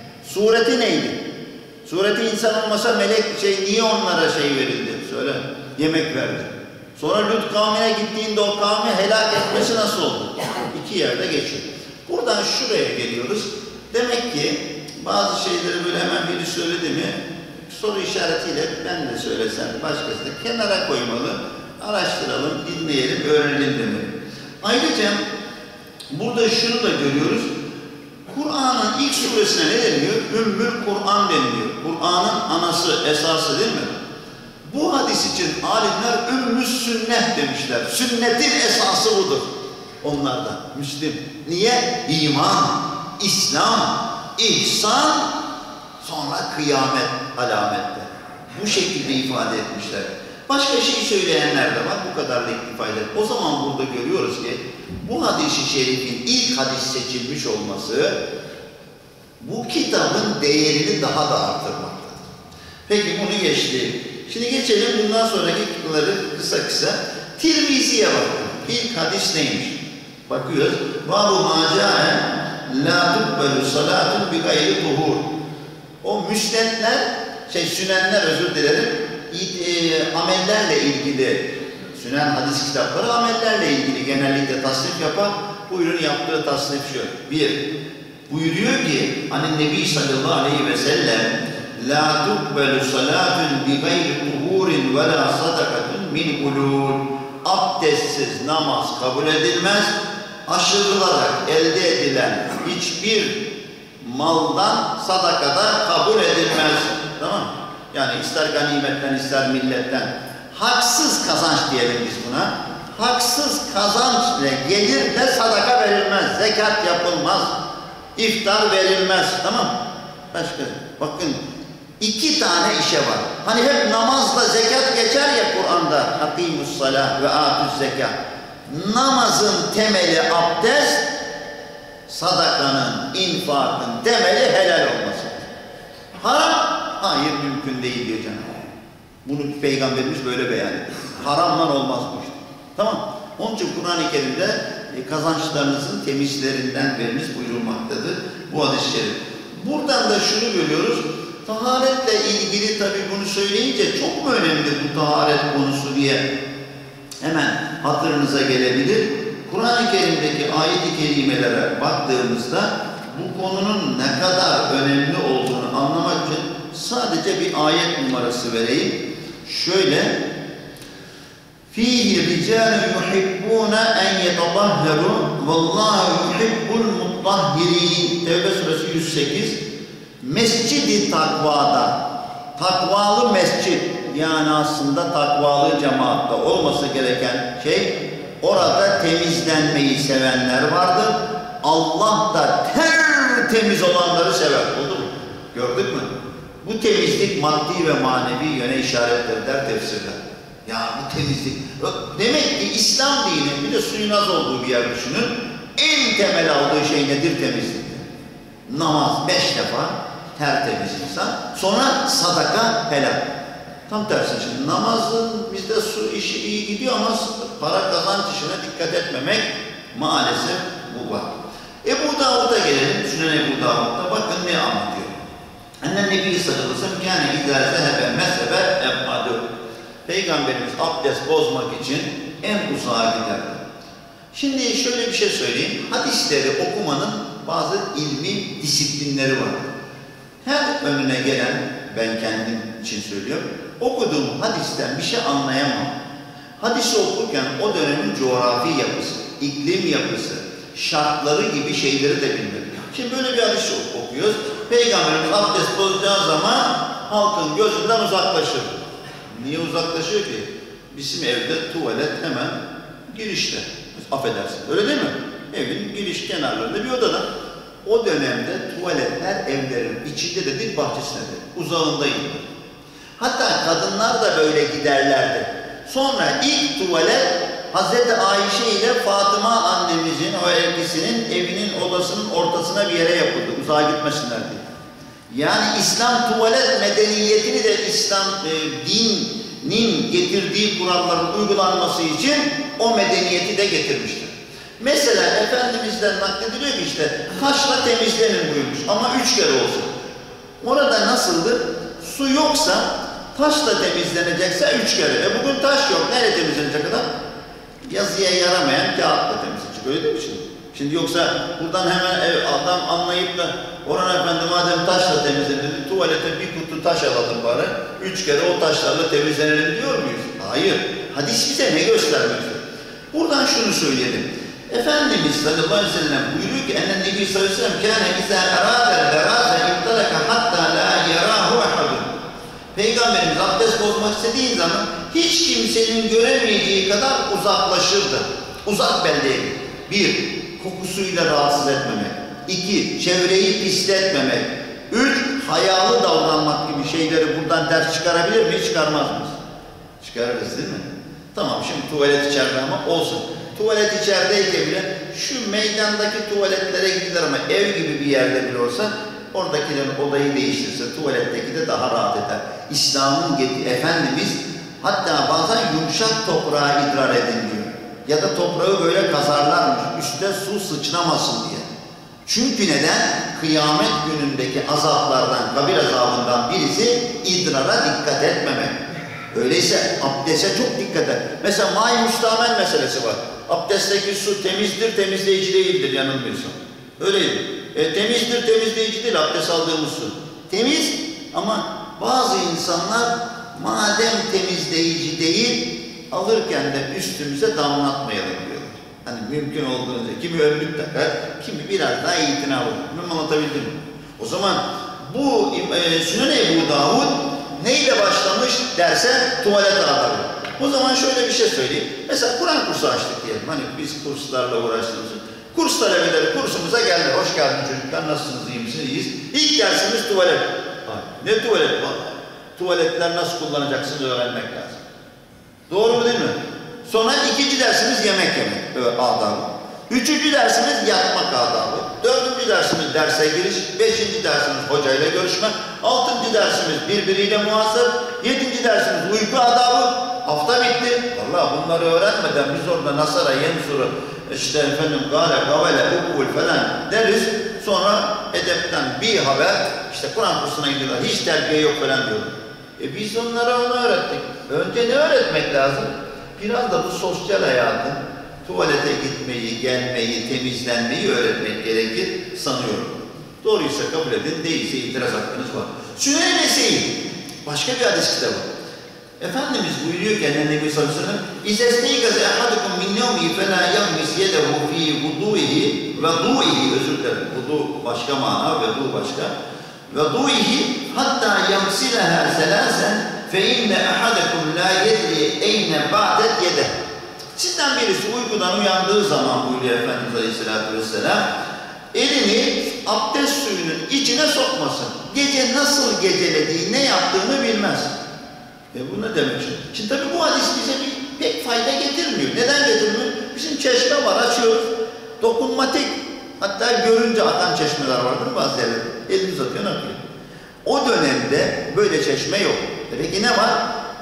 Sureti neydi? Sureti insan olmasa melek şey, niye onlara şey verildi? Söyle. yemek verdi. Sonra Lut kavmine gittiğinde o kavmi helak etmesi nasıl oldu? İki yerde geçiyor. Buradan şuraya geliyoruz. Demek ki bazı şeyleri böyle hemen biri söyledi mi, soru işaretiyle ben de söylesem başkası da kenara koymalı, araştıralım, dinleyelim, öğrenelim demeli. Ayrıca burada şunu da görüyoruz. Kur'an'ın ilk suresine ne deniliyor? Ümmül Kur'an deniliyor. Kur'an'ın anası, esası değil mi? Bu hadis için alimler Ümmü Sünnet demişler. Sünnetin esası budur. Onlardan. Müslim. Niye? İman, İslam, ihsan, sonra kıyamet alametler. Bu şekilde ifade etmişler. Başka şey söyleyenler de var. Bu kadarla iktifa eder. O zaman burada görüyoruz ki bu hadis-i şerifin ilk hadis seçilmiş olması bu kitabın değerini daha da artırmaktadır. Peki bunu geçti. Şimdi geçelim bundan sonraki kıtaları kısa kısa. Tirmizi'ye bakalım. İlk hadis neymiş? Bakıyoruz. Babu mâcâe lâ tubbelu salâtun bi gayri tuhur. O müsnetler, şey sünenler özür dilerim, e, amellerle ilgili, sünen hadis kitapları amellerle ilgili genellikle tasnif yapar. Buyurun yaptığı tasnif şu. Bir, buyuruyor ki hani Nebi sallallahu aleyhi ve sellem la tubbelu salatun bi gayri tuhurin ve la sadakatun min ulul. Abdestsiz namaz kabul edilmez. Aşırılarak elde edilen hiçbir maldan sadakada kabul edilmez. Tamam mı? Yani ister ganimetten ister milletten haksız kazanç diyelim biz buna. Haksız kazançla gelirle sadaka verilmez, zekat yapılmaz, iftar verilmez. Tamam mı? Başka. Bakın iki tane işe var. Hani hep namazla zekat geçer ya Kur'an'da. Akimus salah ve atuz zekat. Namazın temeli abdest, sadakanın, infakın temeli helal olması. Haram? Hayır, mümkün değil diyor Cenab-ı Hak. Bunu Peygamberimiz böyle beyan ediyor. Haramdan olmaz bu işte. Tamam. Onun için Kur'an-ı Kerim'de e, kazançlarınızın temizlerinden veriniz buyurulmaktadır bu hadis-i şerif. Buradan da şunu görüyoruz. Taharetle ilgili tabii bunu söyleyince çok mu önemli bu taharet konusu diye hemen hatırınıza gelebilir. Kur'an-ı Kerim'deki ayet-i kerimelere baktığımızda bu konunun ne kadar önemli olduğunu anlamak için sadece bir ayet numarası vereyim. Şöyle Fîhî ricâlun yuhibbûne en yetatahherû vallâhu yuhibbul mutahhirîn. Tevbe suresi yüz sekiz. Mescid-i takvada, takvalı mescid, yani aslında takvalı cemaatta olması gereken şey, orada temizlenmeyi sevenler vardır. Allah da tertemiz olanları sever. Oldu mu? Gördük mü? Bu temizlik maddi ve manevi yöne işaretler der tefsirler. Ya bu temizlik. Demek ki İslam dini, bir de suyun az olduğu bir yer düşünün, en temel aldığı şey nedir? Temizliktir. Namaz beş defa, tertemiz insan. Sonra sadaka helal. Tam tersi şimdi namazın bizde su işi iyi gidiyor ama para kazanç işine dikkat etmemek maalesef bu var. Ebu Davud'a gelelim. Düşünün Ebu Davud'da bakın ne anlatıyor. Annen Nebi sallallahu aleyhi ve sellem kâne idâ zehebe mezhebe eb'adû. Peygamberimiz abdest bozmak için en uzağa giderdi. Şimdi şöyle bir şey söyleyeyim. Hadisleri okumanın bazı ilmi disiplinleri var. Her önüne gelen, ben kendim için söylüyorum, okuduğum hadisten bir şey anlayamam. Hadisi okurken o dönemin coğrafi yapısı, iklim yapısı, şartları gibi şeyleri de bilmiyorum. Şimdi böyle bir hadis okuyoruz. Peygamberimiz abdest bozacağı zaman halkın gözünden uzaklaşır. Niye uzaklaşıyor ki? Bizim evde tuvalet hemen girişte. Affedersin. Öyle değil mi? Evin giriş kenarlarında bir odada. O dönemde tuvaletler evlerin içinde de değil, bahçesinde de. Uzağındaydı. Hatta kadınlar da böyle giderlerdi. Sonra ilk tuvalet Hazreti Ayşe ile Fatıma annemizin, o elbisinin evinin odasının ortasına bir yere yapıldı. Uzağa gitmesinler diye. Yani İslam tuvalet medeniyetini de İslam e, dinin getirdiği kuralların uygulanması için o medeniyeti de getirmiştir. Mesela Efendimiz'den naklediliyor ki işte taşla temizlenin buyurmuş ama üç kere olsun. Orada nasıldır? Su yoksa taşla temizlenecekse üç kere. E bugün taş yok. Nereye temizlenecek adam? Yazıya yaramayan kağıtla temizlenecek. Öyle değil mi şimdi? Şimdi yoksa buradan hemen ev, adam anlayıp da Orhan Efendi madem taşla temizlenir, tuvalete bir kutu taş alalım bari, üç kere o taşlarla temizlenelim diyor muyuz? Hayır. Hadis bize ne göstermek istiyor? Buradan şunu söyleyelim. Efendimiz sallallahu aleyhi ve sellem buyuruyor ki enen Nebi sallallahu aleyhi ve sellem kâne izâ erâdel berâze imtalaka hattâ lâ yarâhu ehadun. Peygamberimiz abdest bozmak istediği zaman hiç kimsenin göremeyeceği kadar uzaklaşırdı. Uzak belleğe. Bir, kokusuyla rahatsız etmemek. İki, çevreyi pisletmemek. Üç, hayalı davranmak gibi şeyleri buradan ders çıkarabilir mi? Çıkarmaz mıyız? Çıkarırız değil mi? Tamam, şimdi tuvalet içeride ama olsun. Tuvalet içerideyken bile şu meydandaki tuvaletlere gidilir ama ev gibi bir yerde bile olsa oradakilerin odayı değiştirse tuvaletteki de daha rahat eder. İslam'ın getirdiği Efendimiz hatta bazen yumuşak toprağa idrar edin diyor. Ya da toprağı böyle kazarlarmış, üstte su sıçramasın diye. Çünkü neden? Kıyamet günündeki azaplardan, kabir azabından birisi idrara dikkat etmemek. Öyleyse abdeste çok dikkat et. Mesela may müstamen meselesi var. Abdestteki su temizdir, temizleyici değildir yanılmıyorsam. Öyleydi. E, temizdir, temizleyici değil abdest aldığımız su. Temiz ama bazı insanlar madem temizleyici değil, alırken de üstümüze damlatmayalım diyorlar. Hani mümkün olduğunca kimi önlük takar, kimi biraz daha itina olur. Bunu anlatabildim mi? O zaman bu e, Sünen Ebu Davud neyle başlamış derse tuvalet adabı. O zaman şöyle bir şey söyleyeyim. Mesela Kur'an kursu açtık diyelim. Hani biz kurslarla uğraştığımız kurs talebeleri kursumuza geldi. Hoş geldin çocuklar. Nasılsınız? İyi misiniz? İyiyiz. İlk dersimiz tuvalet. Ne tuvalet var? Tuvaletler nasıl kullanacaksınız öğrenmek lazım. Doğru mu değil mi? Sonra ikinci dersimiz yemek yemek. Evet, adabı. Üçüncü dersimiz yatmak adabı. Dördüncü dersimiz derse giriş. Beşinci dersimiz hocayla görüşmek. Altıncı dersimiz birbiriyle muhasebe. Yedinci dersimiz uyku adabı. Hafta bitti. Vallahi bunları öğrenmeden biz orada Nasara, Yensuru, işte efendim gale, gavele, ukul falan deriz. Sonra edepten bir haber, işte Kur'an kursuna gidiyorlar. Hiç terbiye yok falan diyorlar. E biz onlara onu öğrettik. Önce ne öğretmek lazım? Biraz da bu sosyal hayatın, tuvalete gitmeyi, gelmeyi, temizlenmeyi öğretmek gerekir sanıyorum. Doğruysa kabul edin, değilse itiraz hakkınız var. Sünen-i Nese'yi, başka bir hadis kitabı. Efendimiz buyuruyor ki Nebi sallallahu aleyhi ve sellem İzesteygaze ehadukum min nevmi fela yagmis yedehu fi vudu'ihi ve du'ihi, özür dilerim, vudu başka mana ve du başka ve du'ihi hatta yamsileha selasen fe inne ehadukum la yedri eyne ba'det yedeh. Sizden birisi uykudan uyandığı zaman buyuruyor Efendimiz aleyhissalatü vesselam elini abdest suyunun içine sokmasın. Gece nasıl gecelediği, ne yaptığını bilmez. E bu ne demek şimdi? Şimdi tabii bu hadis bize bir pek fayda getirmiyor. Neden getirmiyor? Bizim çeşme var, açıyoruz. Dokunmatik. Hatta görünce akan çeşmeler vardır bazı yerlerde. Elimiz atıyor, akıyor. O dönemde böyle çeşme yok. E peki ne var?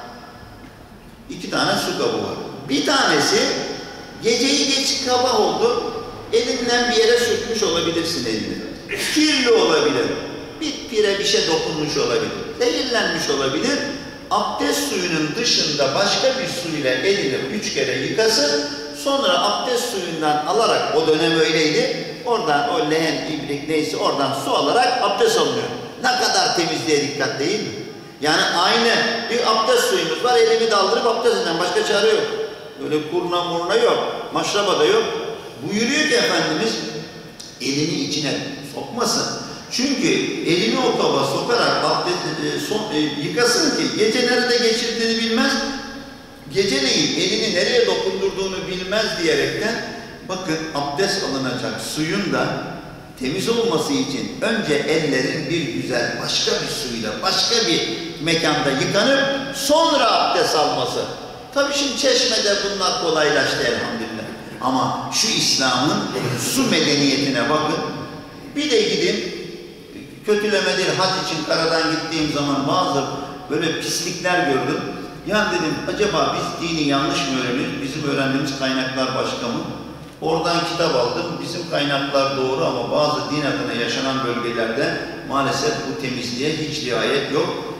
İki tane su kabı var. Bir tanesi geceyi geç sabah oldu. Elinden bir yere sürtmüş olabilirsin elini. Kirli olabilir. Bir pire bir şey dokunmuş olabilir. Zehirlenmiş olabilir. Abdest suyunun dışında başka bir suyla elini üç kere yıkasın, sonra abdest suyundan alarak, o dönem öyleydi, oradan o leğen, ibrik neyse oradan su alarak abdest alınıyor. Ne kadar temizliğe dikkat değil mi? Yani aynı bir abdest suyumuz var, elimi daldırıp abdest edin, başka çare yok. Öyle kurna murna yok, maşraba da yok. Buyuruyor ki Efendimiz, elini içine sokmasın. Çünkü elini o kaba sokarak abdest, e, son, e, yıkasın ki gece nerede geçirdiğini bilmez, geceleyin elini nereye dokundurduğunu bilmez diyerekten bakın abdest alınacak suyun da temiz olması için önce ellerin bir güzel başka bir suyla başka bir mekanda yıkanıp sonra abdest alması. Tabii şimdi çeşmede bunlar kolaylaştı elhamdülillah. Ama şu İslam'ın su medeniyetine bakın. Bir de gidin, kötüleme değil, hac için karadan gittiğim zaman bazı böyle pislikler gördüm. Yani dedim, acaba biz dini yanlış mı öğreniyoruz? Bizim öğrendiğimiz kaynaklar başka mı? Oradan kitap aldım. Bizim kaynaklar doğru ama bazı din adına yaşanan bölgelerde maalesef bu temizliğe hiç riayet yok.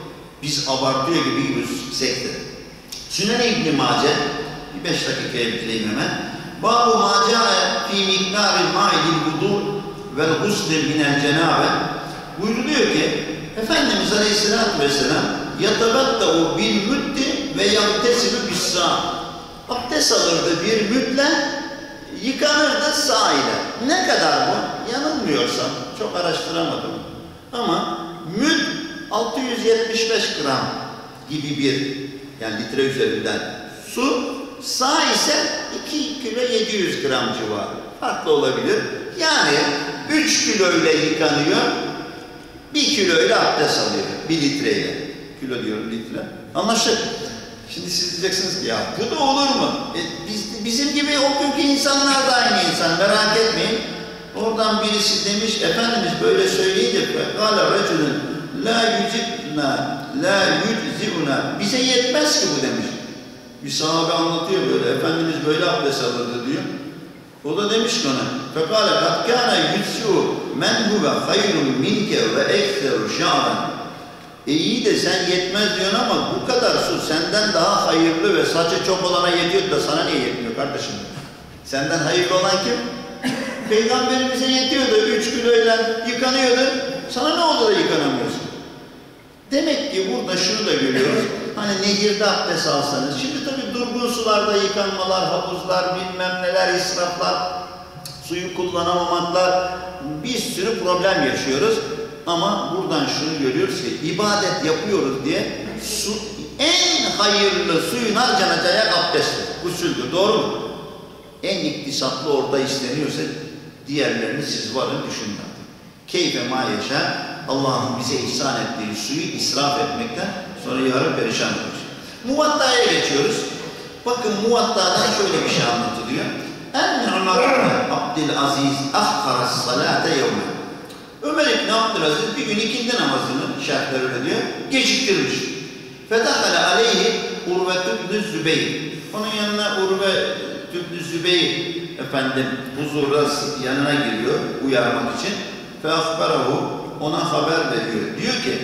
biz abartıyor gibi gözüksek de. Sünen-i İbn-i Mace, bir beş dakikaya bitireyim hemen. Bâbu mâ câe fî miqdâril mâidil vudû vel gusli minel cenâbe. Buyruluyor ki, Efendimiz Aleyhisselatü Vesselam yatabatta'u bil müddi ve yagtesibu bis-sâ. Abdest alırdı bir müdle, yıkanırdı sağ ile. Ne kadar bu? Yanılmıyorsam, çok araştıramadım. Ama müd altı yüz yetmiş beş gram gibi bir, yani litre üzerinden su, sağ ise iki kilo yedi yüz gram civarı. Farklı olabilir. Yani üç kilo ile yıkanıyor, bir kilo ile abdest alıyor. bir litreyle. Kilo diyorum, litre. Anlaştık. Şimdi siz diyeceksiniz ki ya bu da olur mu? E, biz, bizim gibi o günkü insanlar da aynı insan, merak etmeyin. Oradan birisi demiş, Efendimiz böyle söyleyince قَالَ رَجُلٌ لَا يُجِبْنَا لَا يُجْزِعُنَا bize yetmez ki bu demiş. Bir sahabe anlatıyor böyle, Efendimiz böyle abdest alırdı diyor. O da demiş ki ona فَقَالَ قَدْ كَانَ يُجْزِعُ مَنْ هُوَ خَيْرٌ مِنْكَ وَاَكْثَرُ شَعْرًا. E iyi de sen yetmez diyorsun ama bu kadar su senden daha hayırlı ve saçı çok olana yetiyor da sana niye yetmiyor kardeşim? Senden hayırlı olan kim? Peygamberimize yetiyordu, üç kiloyla yıkanıyordu. Sana ne oldu da yıkanamıyorsun? Demek ki burada şunu da görüyoruz. Hani nehirde abdest alsanız, şimdi tabii durgun sularda yıkanmalar, havuzlar, bilmem neler, israflar, suyu kullanamamaklar, bir sürü problem yaşıyoruz. Ama buradan şunu görüyoruz ki, ibadet yapıyoruz diye su, en hayırlı suyun harcanacağı abdesttir, gusüldür, doğru mu? En iktisatlı orada isteniyorsa, diğerlerini siz varın düşünün. Keyfe ma yaşa, Allah'ın bize ihsan ettiği suyu israf etmekten sonra yarın perişan oluruz. Muvatta'ya geçiyoruz. Bakın Muvatta'dan şöyle bir şey anlatılıyor. En Ömer Abdülaziz ahkaras salate yevmen. Ömer İbni Abdülaziz bir gün ikindi namazını, şartları öyle diyor, geciktirmiş. Fedakale aleyhi Urve tübnü Zübeyir. Onun yanına Urve tübnü Zübeyir efendim huzurda yanına giriyor uyarmak için. Fe akbarahu, ona haber veriyor. Diyor ki,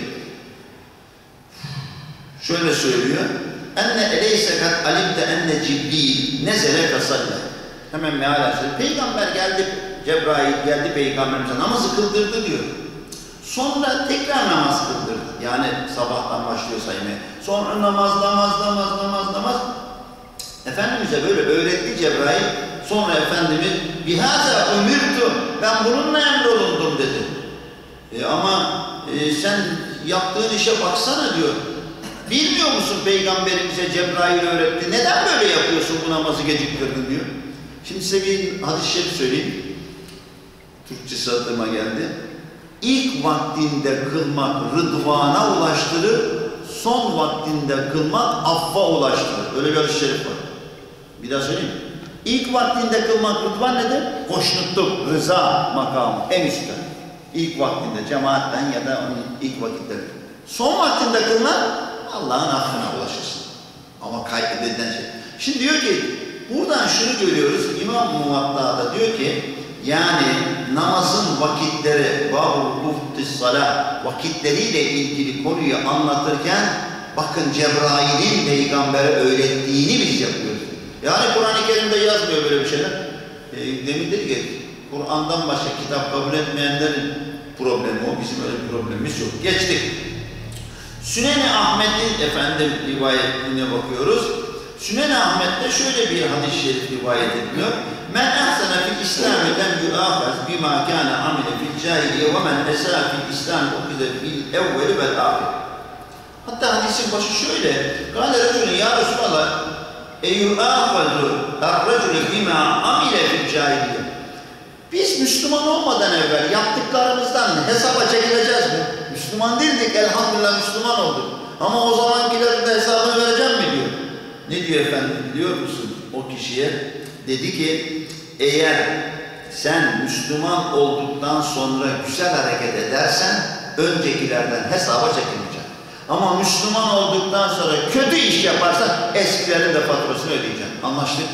şöyle söylüyor. Enne eleyse kat alimte enne Cibril nezele fesalle. Hemen mealen söylüyor. Peygamber geldi, Cebrail geldi Peygamberimize namazı kıldırdı diyor. Sonra tekrar namaz kıldırdı. Yani sabahtan başlıyor saymaya. Sonra namaz, namaz, namaz, namaz, namaz. Efendimiz'e böyle öğretti Cebrail. Sonra Efendimiz bihaza umirtu, ben bununla emrolundum dedi. E ama e, sen yaptığın işe baksana diyor. Bilmiyor musun Peygamberimize Cebrail öğretti. Neden böyle yapıyorsun, bu namazı geciktirdin diyor. Şimdi size bir hadis-i şerif söyleyeyim. Türkçesi aklıma geldi. İlk vaktinde kılmak rıdvana ulaştırır, son vaktinde kılmak affa ulaştırır. Öyle bir hadis-i şerif var. Bir daha söyleyeyim. İlk vaktinde kılmak rıdvan nedir? Hoşnutluk, rıza makamı en üstte. İlk vaktinde cemaatten ya da onun ilk vakitleri. Son vaktinde kılmak Allah'ın affına ulaşırsın. Ama kaybedilen şey. Şimdi diyor ki buradan şunu görüyoruz. İmam Muvatta'da diyor ki yani namazın vakitleri salah vakitleriyle ilgili konuyu anlatırken bakın Cebrail'in peygambere öğrettiğini biz yapıyoruz. Yani Kur'an-ı Kerim'de yazmıyor böyle bir şeyler. E, demin dedi ki Kur'an'dan başka kitap kabul etmeyenlerin problemi o. Bizim öyle bir problemimiz yok. Geçtik. Sünen-i Ahmet'in efendim rivayetine bakıyoruz. Sünen-i Ahmet'te şöyle bir hadis-i şerif rivayet ediliyor. Men ehsene fil İslam'e lem yu'âfaz bimâ kâne amile fil cahiliye ve men esâ fil İslam ukize fil evveli vel âhir. Hatta hadisin başı şöyle. Kâle racülün ya Resulallah eyyu'âfazu ar-racülü bimâ amile fil cahiliye. Biz Müslüman olmadan evvel yaptıklarımızdan hesaba çekileceğiz mi? Müslüman değildik, elhamdülillah Müslüman olduk. Ama o zamankilerin de hesabını vereceğim mi diyor. Ne diyor efendim biliyor musun o kişiye? Dedi ki eğer sen Müslüman olduktan sonra güzel hareket edersen öncekilerden hesaba çekilmeyeceksin. Ama Müslüman olduktan sonra kötü iş yaparsan eskilerin de faturasını ödeyeceksin. Anlaştık.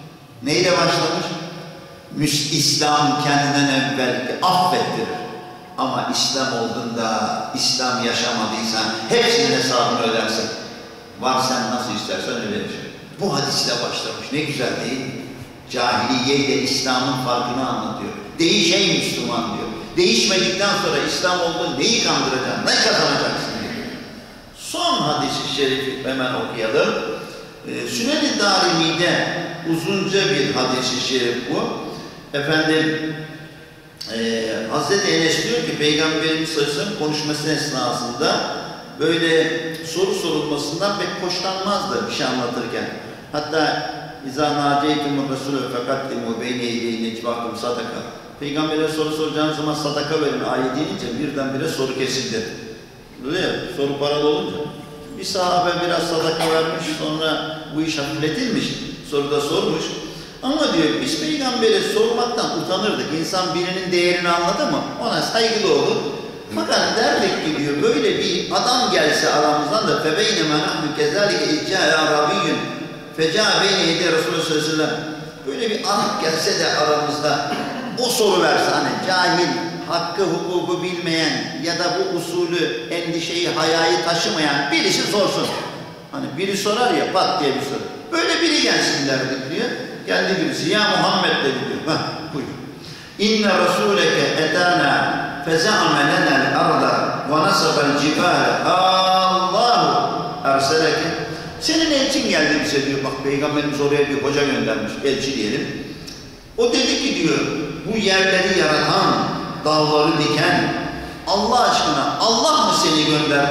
Neyle başlamış? İslam kendinden evvel affettirir. Ama İslam olduğunda, İslam yaşamadıysan hepsinin hesabını ödersin. Var sen nasıl istersen öyle verir. Bu hadisle başlamış. Ne güzel değil mi? Cahiliye ile İslam'ın farkını anlatıyor. Değiş ey Müslüman diyor. Değişmedikten sonra İslam olduğunu neyi kandıracaksın, ne kazanacaksın diyor. Son hadis-i şerifi hemen okuyalım. Ee, Sünen-i Darimi'de uzunca bir hadis-i şerif bu. Efendim, e, Hazreti Enes diyor ki Peygamberimiz sallallahu aleyhi ve sellem konuşması esnasında böyle soru sorulmasından pek hoşlanmazdı bir şey anlatırken. Hatta İzâ nâceytumur Rasûle fekaddimu beyne yedeyne ecvâkum sadaka. Peygamber'e soru soracağınız zaman sadaka verin ayet deyince birdenbire soru kesildi. Öyle ya, soru paralı olunca. Bir sahabe biraz sadaka vermiş, sonra bu iş hafifletilmiş, soruda sormuş. Ama diyor, biz Peygamber'e sormaktan utanırdık. İnsan birinin değerini anladı mı, ona saygılı olur. Fakat derdik ki diyor, böyle bir adam gelse aramızdan da فَبَيْنَ مَا نَحْنُ كَذَٰلِكَ اِجَّاءَ عَرَبِيٌّ فَجَاءَ بَيْنَ يَدَيْ رَسُولُ sallallahu aleyhi ve sellem. Böyle bir Arap gelse de aramızda o soru verse, hani cahil, hakkı hukuku bilmeyen ya da bu usulü, endişeyi, hayayı taşımayan birisi sorsun. Hani biri sorar ya, pat diye bir soru. Böyle biri gelsin derdik diyor. Geldi birisi, ya Muhammed dedi diyor. Hah, buyur. İnne Rasuleke etana feza'ame lenel arda ve nasabel cibâle Allahu erseleke. Senin elçin geldi bize diyor. Bak Peygamberimiz oraya bir hoca göndermiş, elçi diyelim. O dedi ki diyor, bu yerleri yaratan, dağları diken, Allah aşkına Allah mı seni gönderdi?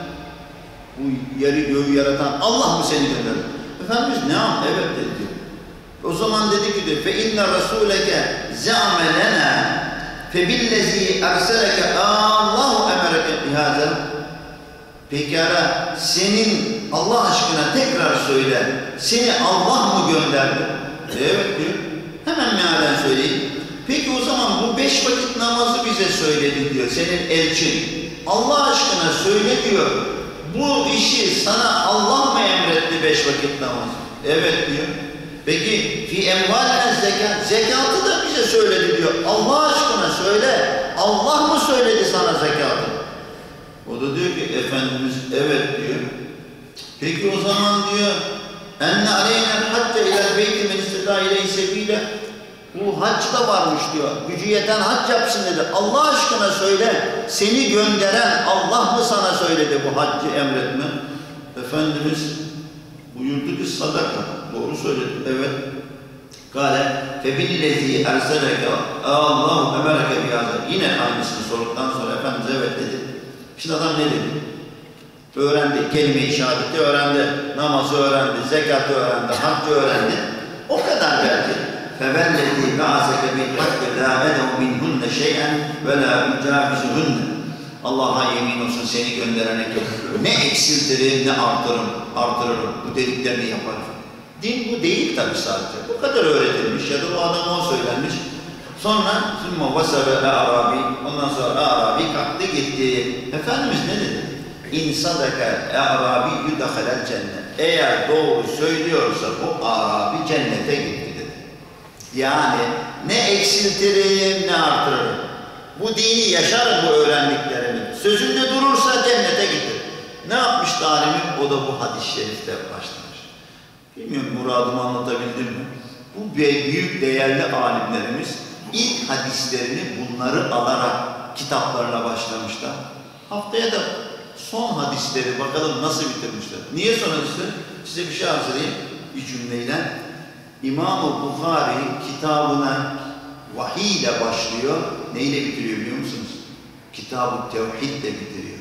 Bu yeri göğü yaratan Allah mı seni gönderdi? Efendimiz ne yap? Evet dedi diyor. O zaman dedi ki diyor, فَاِنَّ رَسُولَكَ زَعْمَ لَنَا فَبِالَّذ۪ي اَرْسَلَكَ اَاللّٰهُ اَمَرَكَ بِهَذَا. Pekala senin Allah aşkına tekrar söyle, seni Allah mı gönderdi? Evet diyor. Hemen mealen söyleyeyim. Peki o zaman bu beş vakit namazı bize söyledi diyor, senin elçin. Allah aşkına söyle diyor, bu işi sana Allah mı emretti beş vakit namazı? Evet diyor. Peki fi emvaline zekat, zekatı da bize söyledi diyor. Allah aşkına söyle, Allah mı söyledi sana zekatı? O da diyor ki Efendimiz evet diyor. Peki o zaman diyor enne aleyhine hatta ilâ beyti men istedâ ileyhi sebîle. Bu hac da varmış diyor. Gücü yeten hac yapsın dedi. Allah aşkına söyle, seni gönderen Allah mı sana söyledi bu haccı emretme? Efendimiz buyurdu ki sadaka. Doğru söyledi. Evet. Kâle febillezî erseleke Allahu emereke bihâzâ. Yine aynısını sorduktan sonra Efendimiz evet dedi. Şimdi adam ne dedi? Öğrendi. Kelime-i şehadeti öğrendi. Namazı öğrendi. Zekatı öğrendi. Haccı öğrendi. O kadar belki. فَوَلَّذ۪ي بَعَثَكَ بِالْحَقِّ لَا بَدَوْ مِنْهُنَّ شَيْئًا وَلَا يُجَابِزُهُنَّ. Allah'a yemin olsun seni gönderene ne eksiltirim ne artırırım, artırırım. Bu dediklerini yaparım. Din bu değil tabi sadece. Bu kadar öğretilmiş ya da o adama o söylenmiş. Sonra ثُمَّ وَسَبَ Arabi. Ondan sonra Arabi kalktı gitti. Efendimiz ne dedi? اِنْ صَدَكَ Arabi يُدَخَلَ cennet. Eğer doğru söylüyorsa bu Arabi cennete gitti dedi. Yani ne eksiltirim ne artırırım. Bu dini yaşarım bu öğrendiklerimi. Sözünde durursa cennete gider. Ne yapmış alimi? O da bu hadis-i şerifte başlamış. Bilmiyorum muradımı anlatabildim mi? Bu büyük değerli alimlerimiz ilk hadislerini bunları alarak kitaplarına başlamışlar. Haftaya da son hadisleri bakalım nasıl bitirmişler. Niye son hadisleri? Size bir şey hazırlayayım bir cümleyle. İmam-ı Bukhari kitabına vahiy ile başlıyor. Neyle bitiriyor biliyor musunuz? Kitab-ı Tevhid ile bitiriyor.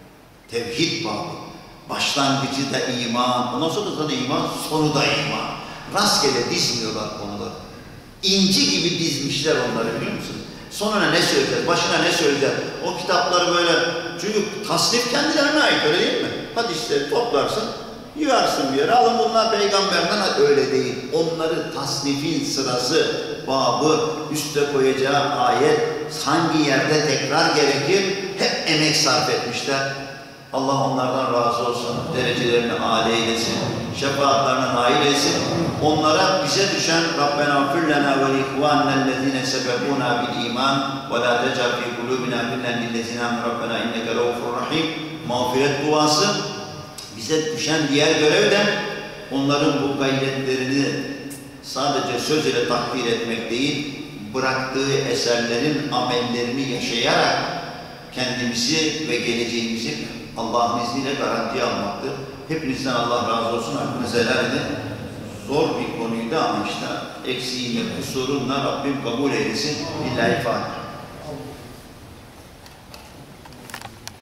Tevhid babı. Başlangıcı da iman. Ondan sonra da zaten iman, sonu da iman. Rastgele dizmiyorlar konuları. İnci gibi dizmişler onları biliyor musunuz? Sonuna ne söyleyeceğiz, başına ne söyleyeceğiz? O kitapları böyle, çünkü tasnif kendilerine ait öyle değil mi? Hadisleri toplarsın, yığarsın bir yere, alın bunlar peygamberden, öyle değil. Onları tasnifin sırası, babı, üste koyacağı ayet, hangi yerde tekrar gerekir, hep emek sarf etmişler. Allah onlardan razı olsun, derecelerini âli eylesin, şefaatlerine nail etsin. Onlara bize düşen Rabbena fir lena ve ihvanellezine sebebuna bil iman ve la tecal fi kulubina billen lillezine amin Rabbena inneke raufur rahim mağfiret duası. Bize düşen diğer görev de onların bu gayretlerini sadece söz ile takdir etmek değil, bıraktığı eserlerin amellerini yaşayarak kendimizi ve geleceğimizi Allah'ın izniyle garantiye almaktır. Hepinizden Allah razı olsun. Hakkınızı helal edin. Zor bir konuydu ama işte eksiğinle, kusurunla Rabbim kabul eylesin. Lillahi Fatiha.